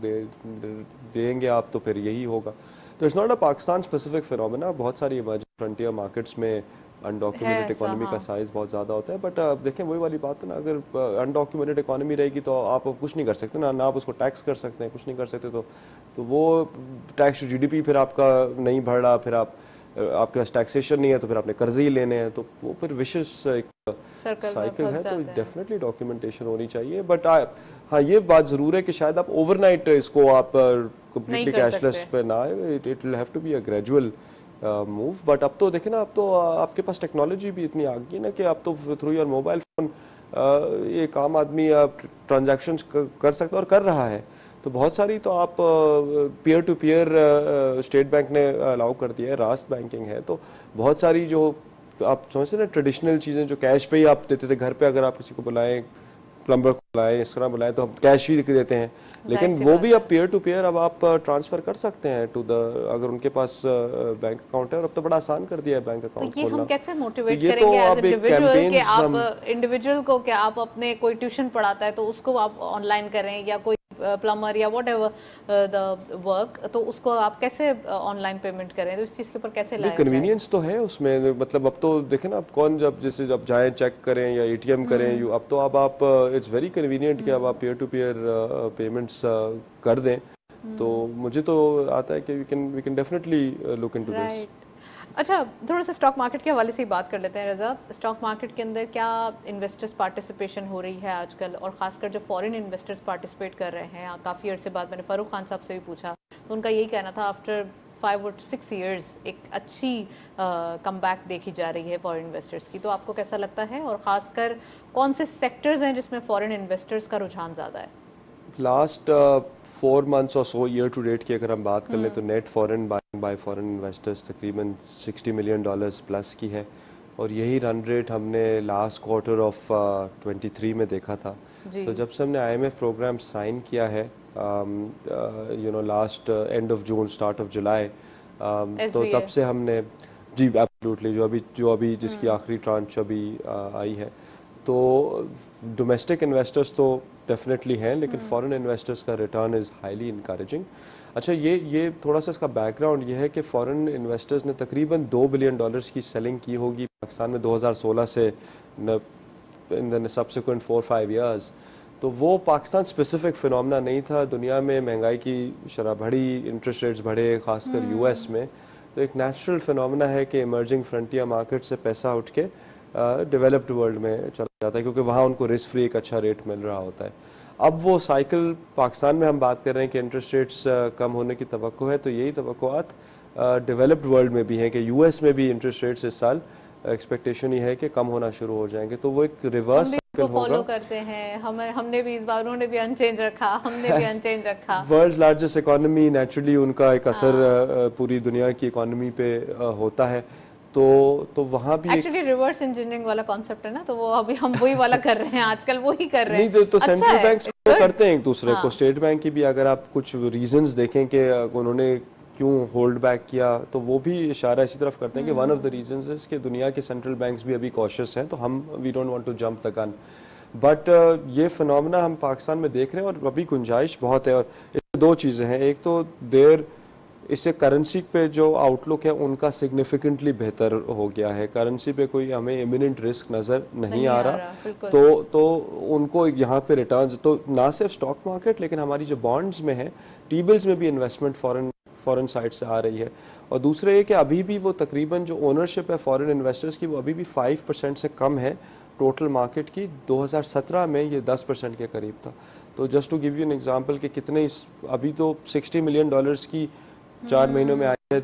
देंगे आप तो फिर यही होगा। तो it's not a Pakistan specific phenomena. बहुत सारी इमर्जिंग फ्रंटियर मार्केट्स में अनडॉक्यूमेंटेड इकोनॉमी का साइज बहुत ज़्यादा होता है। बट देखें वही वाली बात है ना, अगर अनडॉक्यूमेंटेड इकोनॉमी रहेगी तो आप कुछ नहीं कर सकते ना आप उसको टैक्स कर सकते हैं, कुछ नहीं कर सकते। तो वो टैक्स जीडीपी फिर आपका नहीं बढ़ रहा, फिर आपके पास टैक्सेशन नहीं है, तो फिर आपने कर्जे ही लेने हैं, तो वो फिर विशेष एक साइकिल है। तो डेफिनेटली डॉक्यूमेंटेशन होनी चाहिए। बट हाँ, ये बात ज़रूर है कि शायद आप ओवरनाइट इसको आप कम्प्लीटली कैशलेस पे ना आए। It will have to be a gradual move. But अब तो देखें ना, अब तो आपके पास टेक्नोलॉजी भी इतनी आ गई ना कि अब तो थ्रू योर मोबाइल फ़ोन एक आम आदमी ट्रांजैक्शंस कर सकता है और कर रहा है। तो बहुत सारी तो आप peer to peer State Bank ने अलाउ कर दिया है, रास्त बैंकिंग है। तो बहुत सारी जो आप समझते ना ट्रेडिशनल चीज़ें जो कैश पे ही आप देते थे घर पे, अगर आप किसी को बुलाएं, प्लम्बर को बुलाएं, इस तरह बुलाएं, तो हम कैश ही देते हैं, लेकिन वो भी अब पीयर टू पीयर अब आप ट्रांसफर कर सकते हैं टू द, अगर उनके पास बैंक अकाउंट है, और अब तो बड़ा आसान कर दिया है बैंक अकाउंट खोलना। तो ये हम कैसे मोटिवेट तो करेंगे एज इंडिविजुअल कि आप हम इंडिविजुअल को, क्या आप अपने कोई ट्यूशन पढ़ाता है तो उसको आप ऑनलाइन करें, या कोई प्लम्बर या वॉट एवर द वर्क, तो उसको आप कैसे ऑनलाइन पेमेंट करें, तो इस चीज़ के ऊपर कैसे लाएं? कन्वीनियंस तो है उसमें, मतलब अब तो देखें ना, आप कौन जब जैसे जब जाएं चेक करें या एटीएम करें, अब तो अब आप इट्स वेरी कन्वीनियंट कि अब आप पीयर टू पीयर पेमेंट्स कर दें। तो मुझे तो आता है कि we can definitely look into this. अच्छा, थोड़ा सा स्टॉक मार्केट के हवाले से ही बात कर लेते हैं रजा। स्टॉक मार्केट के अंदर क्या इन्वेस्टर्स पार्टिसिपेशन हो रही है आजकल, और ख़ासकर जो फॉरेन इन्वेस्टर्स पार्टिसिपेट कर रहे हैं? काफ़ी अर्से बाद मैंने फ़ारूक खान साहब से भी पूछा, तो उनका यही कहना था आफ्टर 5 or 6 years एक अच्छी कमबैक देखी जा रही है फॉरेन इन्वेस्टर्स की। तो आपको कैसा लगता है, और ख़ासकर कौन से सेक्टर्स हैं जिसमें फॉरेन इन्वेस्टर्स का रुझान ज़्यादा है? लास्ट 4 months और सो ईयर टू डेट की अगर हम बात कर लें तो net foreign buying by foreign investors तकरीबन $60 million प्लस की है, और यही रन रेट हमने लास्ट क्वार्टर ऑफ 23 में देखा था। तो जब से हमने IMF प्रोग्राम साइन किया है last end of June start of July, तो तब से हमने जी एब्सोल्युटली जो अभी जिसकी आखिरी ट्रांच अभी आई है, तो डोमेस्टिक इन्वेस्टर्स तो डेफिनेटली हैं, लेकिन फॉरेन इन्वेस्टर्स का रिटर्न इज़ हाईली इनकरेजिंग। अच्छा, ये थोड़ा सा इसका बैकग्राउंड ये है कि फॉरेन इन्वेस्टर्स ने तकरीबन $2 billion की सेलिंग की होगी पाकिस्तान में 2016 से इन द सब्सिक्वेंट 4-5 years। तो वो पाकिस्तान स्पेसिफिक फिनोमेना नहीं था, दुनिया में महंगाई की शरह बढ़ी, इंटरेस्ट रेट्स बढ़े, खासकर US में। तो एक नेचुरल फिनोमेना है कि इमर्जिंग फ्रंटियर मार्केट से पैसा उठ के डेवलप्ड वर्ल्ड में चला जाता है, क्योंकि वहाँ उनको रिस्क फ्री एक अच्छा रेट मिल रहा होता है। अब वो साइकिल पाकिस्तान में हम बात कर रहे हैं कि इंटरेस्ट रेट्स कम होने की तवक्को है, तो यही तवक्कुआत डेवलप्ड वर्ल्ड में भी हैं कि US में भी इंटरेस्ट रेट्स इस साल एक्सपेक्टेशन ही है कि कम होना शुरू हो जाएंगे। तो वो एक रिवर्स साइकिल होगा। फॉलो करते हैं हमने भी इस बार, उन्होंने भी अनचेंज रखा, हमने भी अनचेंज रखा। वर्ल्ड लार्जेस्ट इकोनॉमी, नेचुरली उनका एक असर पूरी दुनिया की इकोनॉमी पे होता है। तो वहाँ भी एक्चुअली रिवर्स इंजीनियरिंग वाला कॉन्सेप्ट है ना, तो वो अभी हम वही वाला कर रहे हैं आजकल, वही कर रहे हैं। नहीं तो सेंट्रल बैंक्स करते हैं एक दूसरे को। स्टेट बैंक की भी अगर आप कुछ रीजंस देखें कि उन्होंने क्यों होल्ड बैक किया, तो वो भी इशारा इसी तरफ करते हैं कि one of the reasons is कि दुनिया के सेंट्रल बैंक्स भी अभी कॉशियस हैं, तो हम we don't want to jump the gun. But ये फिनोमेना हम पाकिस्तान में देख रहे हैं, और अभी गुंजाइश बहुत है। और इसमें दो चीज़ें हैं, एक तो इससे करेंसी पे जो आउटलुक है उनका सिग्निफिकेंटली बेहतर हो गया है। करेंसी पे कोई हमें इमिनेंट रिस्क नज़र नहीं आ रहा। तो उनको यहाँ पे रिटर्न्स, तो ना सिर्फ स्टॉक मार्केट लेकिन हमारी जो बॉन्ड्स में है, टी बिल्स में भी इन्वेस्टमेंट फॉरेन साइड से आ रही है। और दूसरे ये कि अभी भी वो तकरीबन जो ओनरशिप है फॉरेन इन्वेस्टर्स की, वो अभी भी 5% से कम है टोटल मार्केट की। 2017 में ये 10% के करीब था। तो just to give you an example कि कितने अभी तो $60 million की 4 महीनों में आए हैं,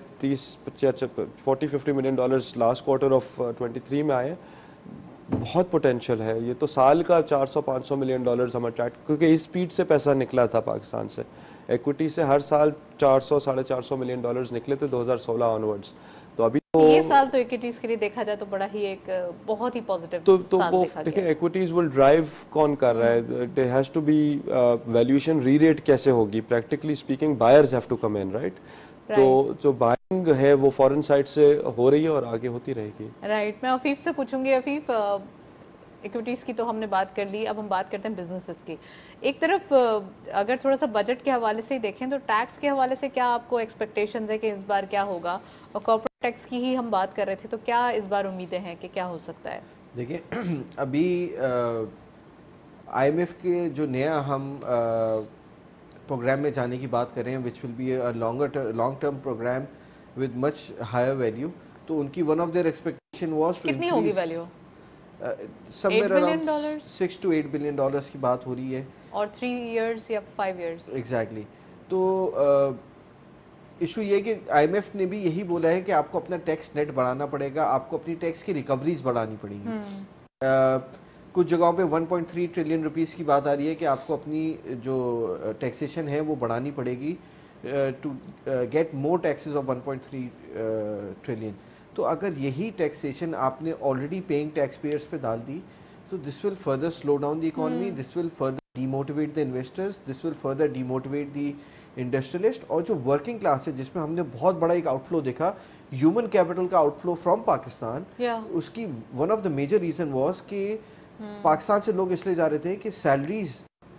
40-50 million लास्ट क्वार्टर ऑफ 23 में आए। बहुत पोटेंशियल है, ये तो साल का 400-500 million हम अट्रैक्ट, क्योंकि इस स्पीड से पैसा निकला था पाकिस्तान से। इक्विटी से हर साल 400-450 million निकले थे 2016 ऑनवर्ड्स। तो अभी तो ये साल तो इक्विटीज के लिए देखा जाए तो बड़ा ही एक बहुत ही पॉजिटिव तो वो देखिए इक्विटीज विल ड्राइव कौन कर रहा है, there has to be valuation rerate कैसे होगी, practically speaking buyers have to come in, right. तो जो बाइंग है वो फॉरेन साइड से हो रही है और आगे होती रहेगी। राइट। मैं अफीफ से पूछूंगी, अफीफ इक्विटीज़ की तो हमने बात कर ली, अब हम बात करते हैं बिजनेसेस की। एक तरफ अगर थोड़ा सा बजट के हवाले से ही देखें तो टैक्स के हवाले से क्या आपको एक्सपेक्टेशंस है कि इस बार क्या होगा, और कॉर्पोरेट टैक्स की ही हम बात कर रहे थे, तो क्या इस बार उम्मीदें हैं कि क्या हो सकता है? देखिए अभी IMF के जो नया हम प्रोग्राम में जाने की बात कर रहे हैं, which will be a long term programme with much higher value, तो उनकी one of their expectation was कितनी होगी value? Somewhere around $6 to $8 billion की बात हो रही है, और 3 years या 5 years एग्जैक्टली। तो इशू ये कि IMF ने भी यही बोला है कि आपको अपना टैक्स नेट बढ़ाना पड़ेगा, आपको अपनी टैक्स की रिकवरीज बढ़ानी पड़ेगी। कुछ जगहों पे 1.3 ट्रिलियन रुपीस की बात आ रही है कि आपको अपनी जो टैक्सेशन है वो बढ़ानी पड़ेगी to get more taxes of 1.3 trillion. तो तो अगर यही टैक्सेशन आपने ऑलरेडी पेइंग टैक्स पेयर्स पे डाल दी तो this will further slow down the economy, this will further demotivate the investors, this will further demotivate the industrialist. और जो वर्किंग क्लास है जिसमें हमने बहुत बड़ा एक आउटफ्लो देखा, ह्यूमन कैपिटल का आउटफ्लो फ्रॉम पाकिस्तान, उसकी one of the major reason was कि पाकिस्तान से लोग इसलिए जा रहे थे कि सैलरीज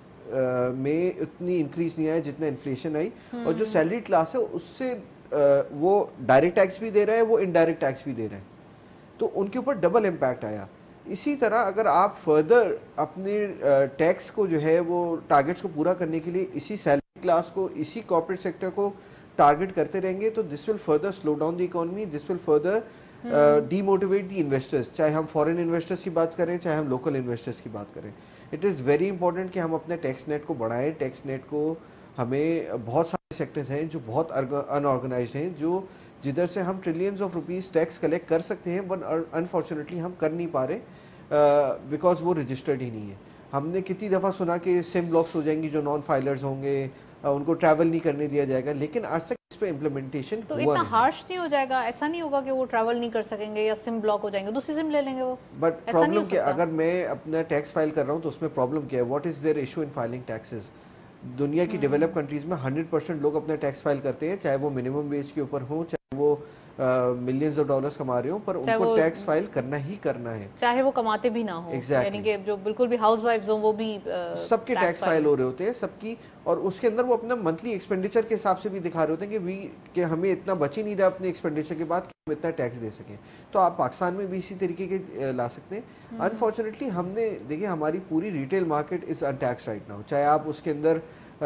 में उतनी इंक्रीज नहीं आया जितना इन्फ्लेशन आई, और जो सैलरी क्लास है उससे वो डायरेक्ट टैक्स भी दे रहा है, वो इनडायरेक्ट टैक्स भी दे रहे हैं, तो उनके ऊपर डबल इम्पैक्ट आया। इसी तरह अगर आप फर्दर अपने टैक्स को जो है वो टारगेट्स को पूरा करने के लिए इसी सैलरी क्लास को, इसी कॉर्पोरेट सेक्टर को टारगेट करते रहेंगे तो this will further slow down the economy, this will further demotivate the investors, चाहे हम फॉरेन इन्वेस्टर्स की बात करें चाहे हम लोकल इन्वेस्टर्स की बात करें। इट इज़ वेरी इंपॉर्टेंट कि हम अपने टैक्स नेट को बढ़ाएं। टैक्स नेट को हमें बहुत सारे सेक्टर्स हैं जो बहुत अनऑर्गेनाइज्ड हैं, जो जिधर से हम trillions of rupees tax collect कर सकते हैं, बट अनफॉर्चुनेटली हम कर नहीं पा रहे बिकॉज वो रजिस्टर्ड ही नहीं है। हमने कितनी दफ़ा सुना कि सिम ब्लॉक्स हो जाएंगी जो नॉन फाइलर्स होंगे, उनको ट्रैवल नहीं करने दिया जाएगा, लेकिन आज तक इस पे इम्प्लीमेंटेशन तो इतना हार्श नहीं हो जाएगा? ऐसा नहीं होगा कि वो ट्रैवल नहीं कर सकेंगे या सिम ब्लॉक हो जाएंगे, दूसरी सिम ले लेंगे वो? बट प्रॉब्लम क्या, अगर मैं अपना टैक्स फाइल कर रहा हूँ तो उसमें प्रॉब्लम क्या है? What is their issue in filing taxes? दुनिया की डेवलप कंट्रीज में 100% लोग अपना टैक्स फाइल करते हैं, चाहे वो मिनिमम वेज के ऊपर हो, चाहे वो मिलियंस ऑफ डॉलर्स कमा रहे हो, पर उनको टैक्स फाइल करना ही करना है, चाहे वो कमाते भी ना हो। यानी कि जो बिल्कुल भी हाउसवाइफ्स हो वो भी सबके टैक्स फाइल हो रहे होते हैं सबकी, और उसके अंदर वो अपना मंथली एक्सपेंडिचर के हिसाब से भी दिखा रहे होते हैं कि हमें इतना बच ही नहीं रहा अपने एक्सपेंडिचर के बाद कि हम इतना टैक्स दे सकें। तो आप पाकिस्तान में भी इसी तरीके के ला सकते हैं। अनफॉर्चुनेटली हमने देखिए हमारी पूरी retail market is untaxed right now, चाहे आप उसके अंदर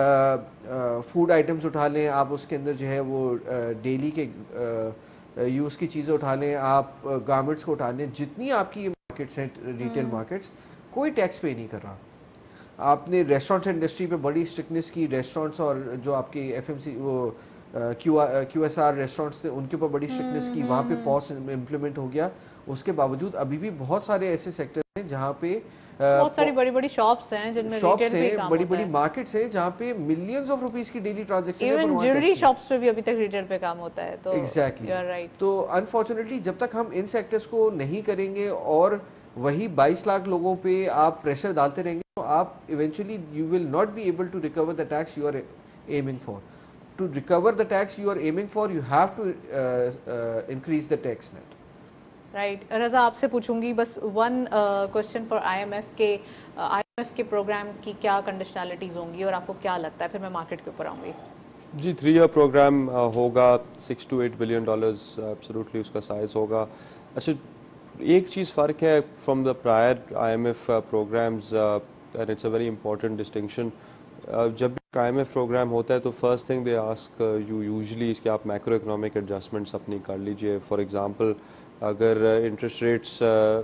फूड आइटम्स उठा लें, आप उसके अंदर जो है वो डेली के यूज़ की चीज़ें उठा लें, आप गारमेंट्स को उठा लें, जितनी आपकी मार्केट्स हैं रिटेल मार्केट्स, कोई टैक्स पे नहीं कर रहा। आपने रेस्टोरेंट इंडस्ट्री पे बड़ी स्ट्रिक्टनेस की, रेस्टोरेंट्स और जो आपके एफएमसी वो QSR रेस्टोरेंट्स थे उनके ऊपर बड़ी स्ट्रिक्टनेस की, वहाँ पे पॉज इम्प्लीमेंट हो गया। उसके बावजूद अभी भी बहुत सारे ऐसे सेक्टर हैं जहाँ पे बहुत सारी बड़ी-बड़ी शॉप्स हैं जिनमें रिटेल पे काम बड़ी-बड़ी मार्केट्स हैं जहाँ पे मिलियंस ऑफ रुपीस की डेली ट्रांजैक्शन है। इवन ज्वेलरी शॉप्स पे भी अभी तक रिटेल पे काम होता है। तो एग्जैक्टली यू आर राइट। तो अनफॉर्चुनेटली जब तक हम इन सेक्टर्स को नहीं करेंगे और वही 22 लाख लोगों पे आप प्रेशर डालते रहेंगे तो आप eventually you will not be able to recover the tax you are aiming for. To recover the tax you are aiming for you have to increase the tax net. Right Raza, आपसे पूछूंगी बस one question for IMF के programme की क्या conditionalities होंगी और आपको क्या लगता है, फिर मैं मार्केट के ऊपर आऊँगी। जी 3 ईयर प्रोग्राम होगा, $6 to $8 बिलियन एब्सोल्युटली उसका साइज होगा। अच्छा, एक चीज़ फ़र्क है from the prior IMF programmes and it's a very important distinction. जब भी IMF प्रोग्राम होता है तो first thing they ask you usually इसके आप मैक्रो इकोनॉमिक एडजस्टमेंट्स अपनी कर लीजिए। फॉर एग्जांपल अगर इंटरेस्ट रेट्स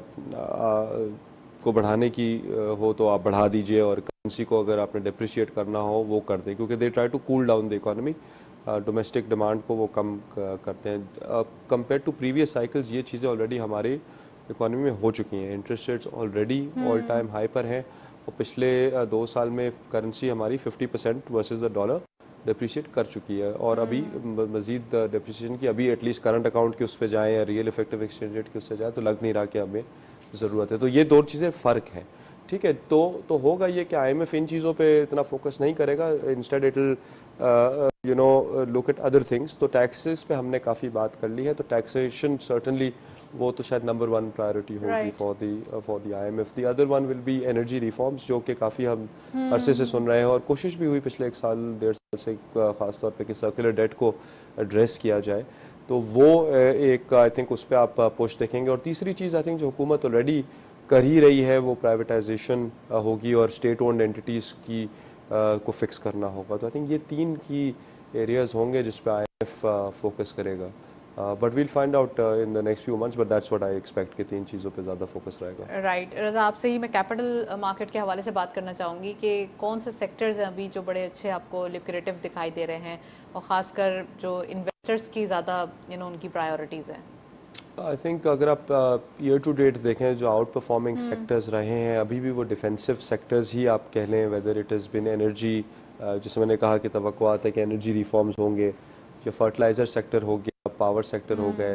को बढ़ाने की हो तो आप बढ़ा दीजिए, और करेंसी को अगर आपने डिप्रिशिएट करना हो वो कर दें, क्योंकि they try to cool down the economy. Domestic demand को वो कम करते हैं। कंपेयर टू प्रीवियस साइकिल्स ये चीज़ें ऑलरेडी हमारी इकोनॉमी में हो चुकी हैं। Interest rates already all time high पर हैं और पिछले 2 साल में करेंसी हमारी 50% वर्सेस द डॉलर डिप्रिशिएट कर चुकी है, और अभी मज़ीद डिप्रिशिएशन की अभी एटलीस्ट करंट अकाउंट के उस पर जाएँ या रियल इफेक्टिव एक्सचेंज रेट के उस पर जाए तो लग नहीं रहा कि हमें ज़रूरत है। तो ये 2 चीज़ें फ़र्क हैं, ठीक है। तो होगा ये कि IMF इन चीज़ों पे इतना फोकस नहीं करेगा, instead it will you know look at other things. तो टैक्सेस पे हमने काफ़ी बात कर ली है, तो टैक्सेशन सर्टनली वो तो शायद नंबर 1 प्रायोरिटी होगी for the IMF। The other one will be energy reforms, जो कि काफ़ी हम अरसे से सुन रहे हैं और कोशिश भी हुई पिछले 1 साल 1.5 साल से ख़ास तौर पे कि सर्कुलर डेट को एड्रेस किया जाए। तो वो एक आई थिंक उस पर आप पुश देखेंगे। और तीसरी चीज़ आई थिंक जो हुकूमत ऑलरेडी कर ही रही है वो प्राइवेटाइजेशन होगी और स्टेट ओन्ड एंटिटीज़ की को फिक्स करना होगा। तो आई थिंक ये 3 की एरियाज़ होंगे जिस पे IMF फोकस करेगा। But we'll find out in the next few months, but that's what I expect कि 3 चीज़ों पे ज़्यादा फोकस रहेगा। राइट रज़ा, आपसे ही मैं कैपिटल मार्केट के हवाले से बात करना चाहूँगी कि कौन से सेक्टर्स हैं अभी जो बड़े अच्छे आपको लिक्विडेटिव दिखाई दे रहे हैं, और ख़ासकर जो इन्वेस्टर्स की ज़्यादा उनकी प्रायोरिटीज़ हैं। आई थिंक अगर आप ईयर टू डेट देखें जो आउट परफॉर्मिंग सेक्टर्स रहे हैं अभी भी वो डिफेंसिव सेक्टर्स ही आप कह लें, whether it is been energy, जिसमें मैंने कहा कि तवक्कुआत है कि एनर्जी रिफॉर्म्स होंगे, या फर्टिलाइज़र सेक्टर हो गया, पावर सेक्टर हो गए,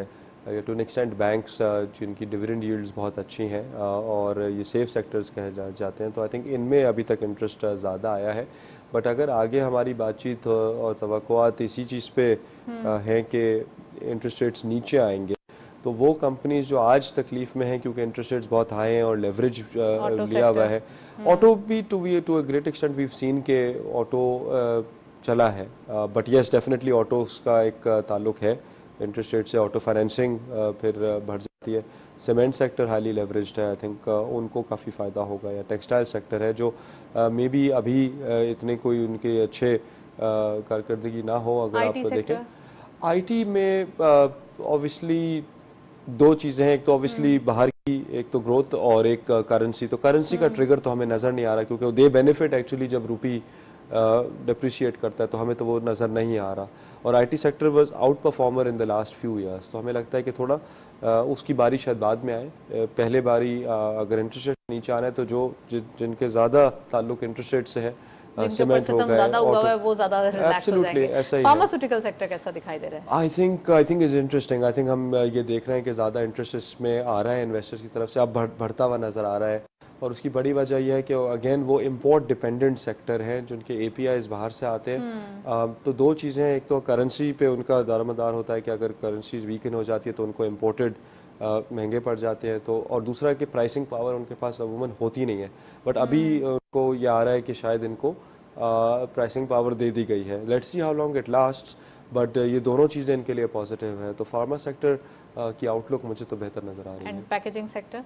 या टू एन एक्सटेंट बैंक्स जिनकी डिविडेंड यील्ड्स बहुत अच्छी हैं और ये सेफ सेक्टर्स कहे जाते हैं, तो आई थिंक इनमें अभी तक इंटरेस्ट ज़्यादा आया है। बट अगर आगे हमारी बातचीत और तवक्कुआत इसी चीज़ पे हैं कि इंटरेस्ट रेट्स नीचे आएंगे, तो वो कंपनीज जो आज तकलीफ में हैं क्योंकि इंटरेस्ट रेट्स बहुत हाई हैं और लेवरेज लिया हुआ है, ऑटो भी to a great extent we've seen के ऑटो चला है, बट येस डेफिनेटली ऑटोस का एक ताल्लुक है इंटरेस्ट रेट से, ऑटो फाइनेंसिंग फिर बढ़ जाती है। सीमेंट सेक्टर हाईली लेवरेज्ड है, आई थिंक उनको काफ़ी फ़ायदा होगा, या टेक्सटाइल सेक्टर है जो मे बी अभी इतने कोई उनके अच्छे कारकर्दगी ना हो। अगर आप देखें आईटी में ऑब्वियसली दो चीज़ें हैं, एक तो ऑब्वियसली बाहर की एक तो ग्रोथ और एक करेंसी। तो करेंसी का ट्रिगर तो हमें नज़र नहीं आ रहा क्योंकि दे बेनिफिट एक्चुअली जब रूपी डिप्रिशिएट करता है, तो हमें तो वो नज़र नहीं आ रहा। और IT sector was outperformer in the last few years, तो हमें लगता है कि थोड़ा उसकी बारी शायद बाद में आए। पहले बारी अगर इंटरेस्ट रेट नीचे आना है तो जिनके ज़्यादा ताल्लुक इंटरेस्ट रेट से है, सीमेंट हो गए, वो ज़्यादा रिलैक्स हो जाएंगे। ऐसा ही है। फार्मास्यूटिकल सेक्टर कैसा दिखाई दे रहा है? I think is interesting. I think हम ये देख रहे हैं कि ज़्यादा इंटरेस्ट इसमें आ रहा है इन्वेस्टर्स की तरफ से, अब बढ़ता हुआ नज़र आ रहा है। और उसकी बड़ी वजह यह है कि अगेन वो इम्पोर्ट डिपेंडेंट सेक्टर हैं जिनके APIs बाहर से आते हैं। तो दो चीज़ें हैं, एक तो करेंसी पे उनका दारोमदार होता है कि अगर करेंसी वीकन हो जाती है तो उनको इम्पोर्टेड महंगे पड़ जाते हैं, तो और दूसरा कि प्राइसिंग पावर उनके पास अमूमन होती नहीं है। बट अभी उनको ये आ रहा है कि शायद इनको प्राइसिंग पावर दे दी गई है। Let's see how long it lasts, but ये दोनों चीज़ें इनके लिए पॉजिटिव है। तो फार्मा सेक्टर की आउटलुक मुझे तो बेहतर नज़र आ रही है। एंड पैकेजिंग सेक्टर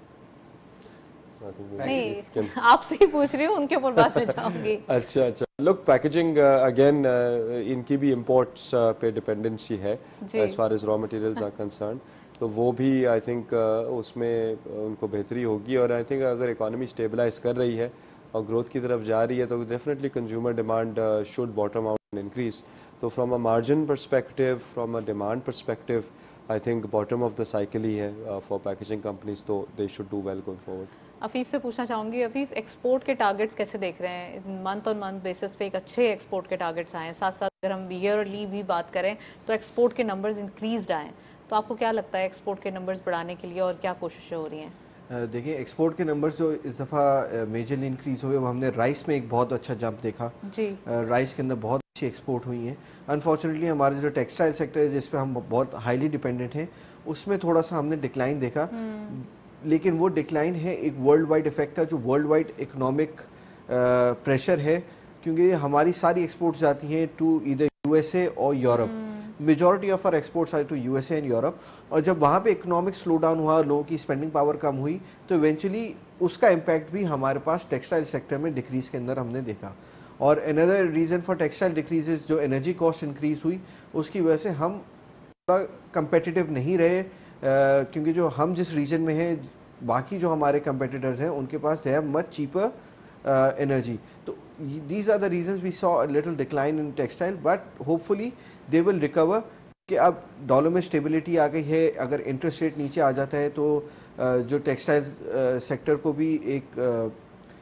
नहीं, आपसे ही पूछ रही हूँ, उनके ऊपर बात में जाऊंगी। अच्छा, लुक पैकेजिंग अगेन इनकी भी इंपोर्ट्स पे डिपेंडेंसी है as far as raw materials are concern, तो वो भी आई थिंक उसमें उनको बेहतरी होगी। और आई थिंक अगर इकोनॉमी स्टेबलाइज कर रही है और ग्रोथ की तरफ जा रही है तो definitely consumer demand should bottom out and increase. तो from a margin perspective, from a demand perspective, I think bottom of the cycle ही है फॉर पैकेजिंग कंपनीज, तो they should do well going forward. Afeef से पूछना चाहूँगी, Afif export के targets कैसे देख रहे हैं? मंथ ऑन मंथ बेसिस पे एक अच्छे एक्सपोर्ट के टारगेट्स आए हैं, साथ साथ अगर हम ईयरली भी बात करें तो एक्सपोर्ट के नंबर्स इंक्रीज्ड आए हैं। तो आपको क्या लगता है एक्सपोर्ट के नंबर्स बढ़ाने के लिए और क्या कोशिशें हो रही हैं? देखिए एक्सपोर्ट के नंबर्स जो इस दफ़ा मेजरली इंक्रीज़ हुए, वो हमने राइस में एक बहुत अच्छा जंप देखा जी। राइस के अंदर बहुत अच्छी एक्सपोर्ट हुई हैं। अनफॉर्चुनेटली हमारे जो टेक्सटाइल सेक्टर है जिस पे हम बहुत हाईली डिपेंडेंट हैं, उसमें थोड़ा सा हमने डिक्लाइन देखा, लेकिन वो डिक्लाइन है एक वर्ल्ड वाइड इफेक्ट का, जो वर्ल्ड वाइड इकोनॉमिक प्रेशर है, क्योंकि हमारी सारी एक्सपोर्ट्स जाती हैं टू ईदर USA और Europe. Majority of our exports are to USA and Europe, और जब वहाँ पे इकोनॉमिक स्लो डाउन हुआ, लोगों की स्पेंडिंग पावर कम हुई, तो इवेंचुअली उसका इम्पैक्ट भी हमारे पास टेक्सटाइल सेक्टर में डिक्रीज के अंदर हमने देखा। और another reason for textile decreases जो एनर्जी कॉस्ट इंक्रीज हुई, उसकी वजह से हम थोड़ा कंपेटिटिव नहीं रहे, क्योंकि जो हम जिस रीजन में हैं, बाकी जो हमारे कंपेटिटर्स हैं उनके पास है मच चीपर एनर्जी। तो these are the reasons we saw a little decline in textile, but hopefully they will recover। कि अब डॉलर में स्टेबिलिटी आ गई है, अगर इंटरेस्ट रेट नीचे आ जाता है तो जो टेक्सटाइल सेक्टर को भी एक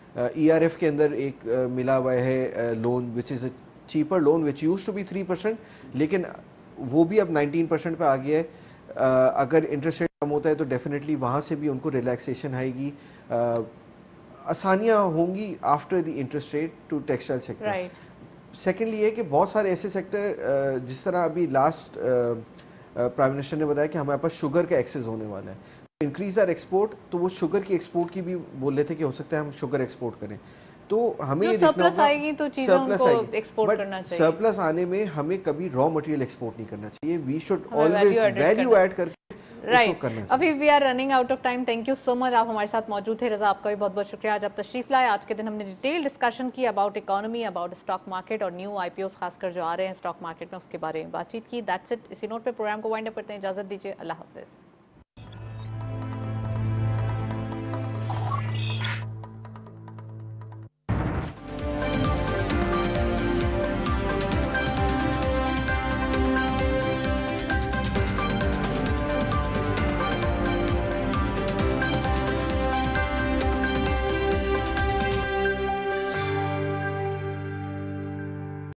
ERF के अंदर एक मिला हुआ है loan, which is a cheaper loan which used to be 3%, लेकिन वो भी अब 19% पे आ गया है। अगर इंटरेस्ट रेट कम होता है तो डेफिनेटली वहाँ से भी उनको रिलैक्सेशन आएगी, आसानियाँ होंगी after the interest rate to textile sector. Secondly ये कि बहुत सारे ऐसे सेक्टर, जिस तरह अभी लास्ट प्राइम मिनिस्टर ने बताया कि हमारे पास शुगर का एक्सेस होने वाला है, इंक्रीज आर एक्सपोर्ट, तो वो शुगर की एक्सपोर्ट की भी बोल रहे थे कि हो सकता है हम शुगर एक्सपोर्ट करें। तो हमें ये सरप्लस आएगी तो चीजें उनको एक्सपोर्ट करना चाहिए। सरप्लस आने में हमें कभी रॉ मटेरियल एक्सपोर्ट नहीं करना चाहिए, we should always value add करके राइट। अभी we are running out of time. Thank you so much, आप हमारे साथ मौजूद थे। रजा, आपका भी बहुत बहुत शुक्रिया, आज आप तशरीफ लाए। आज के दिन हमने डिटेल डिस्कशन की about economy, about stock market और न्यू IPOs खासकर जो आ रहे हैं स्टॉक मार्केट में, उसके बारे में बातचीत की। That's it. इसी नोट पे प्रोग्राम को वाइंड अप करते हैं। इजाजत दीजिए, अल्लाह हाफिज।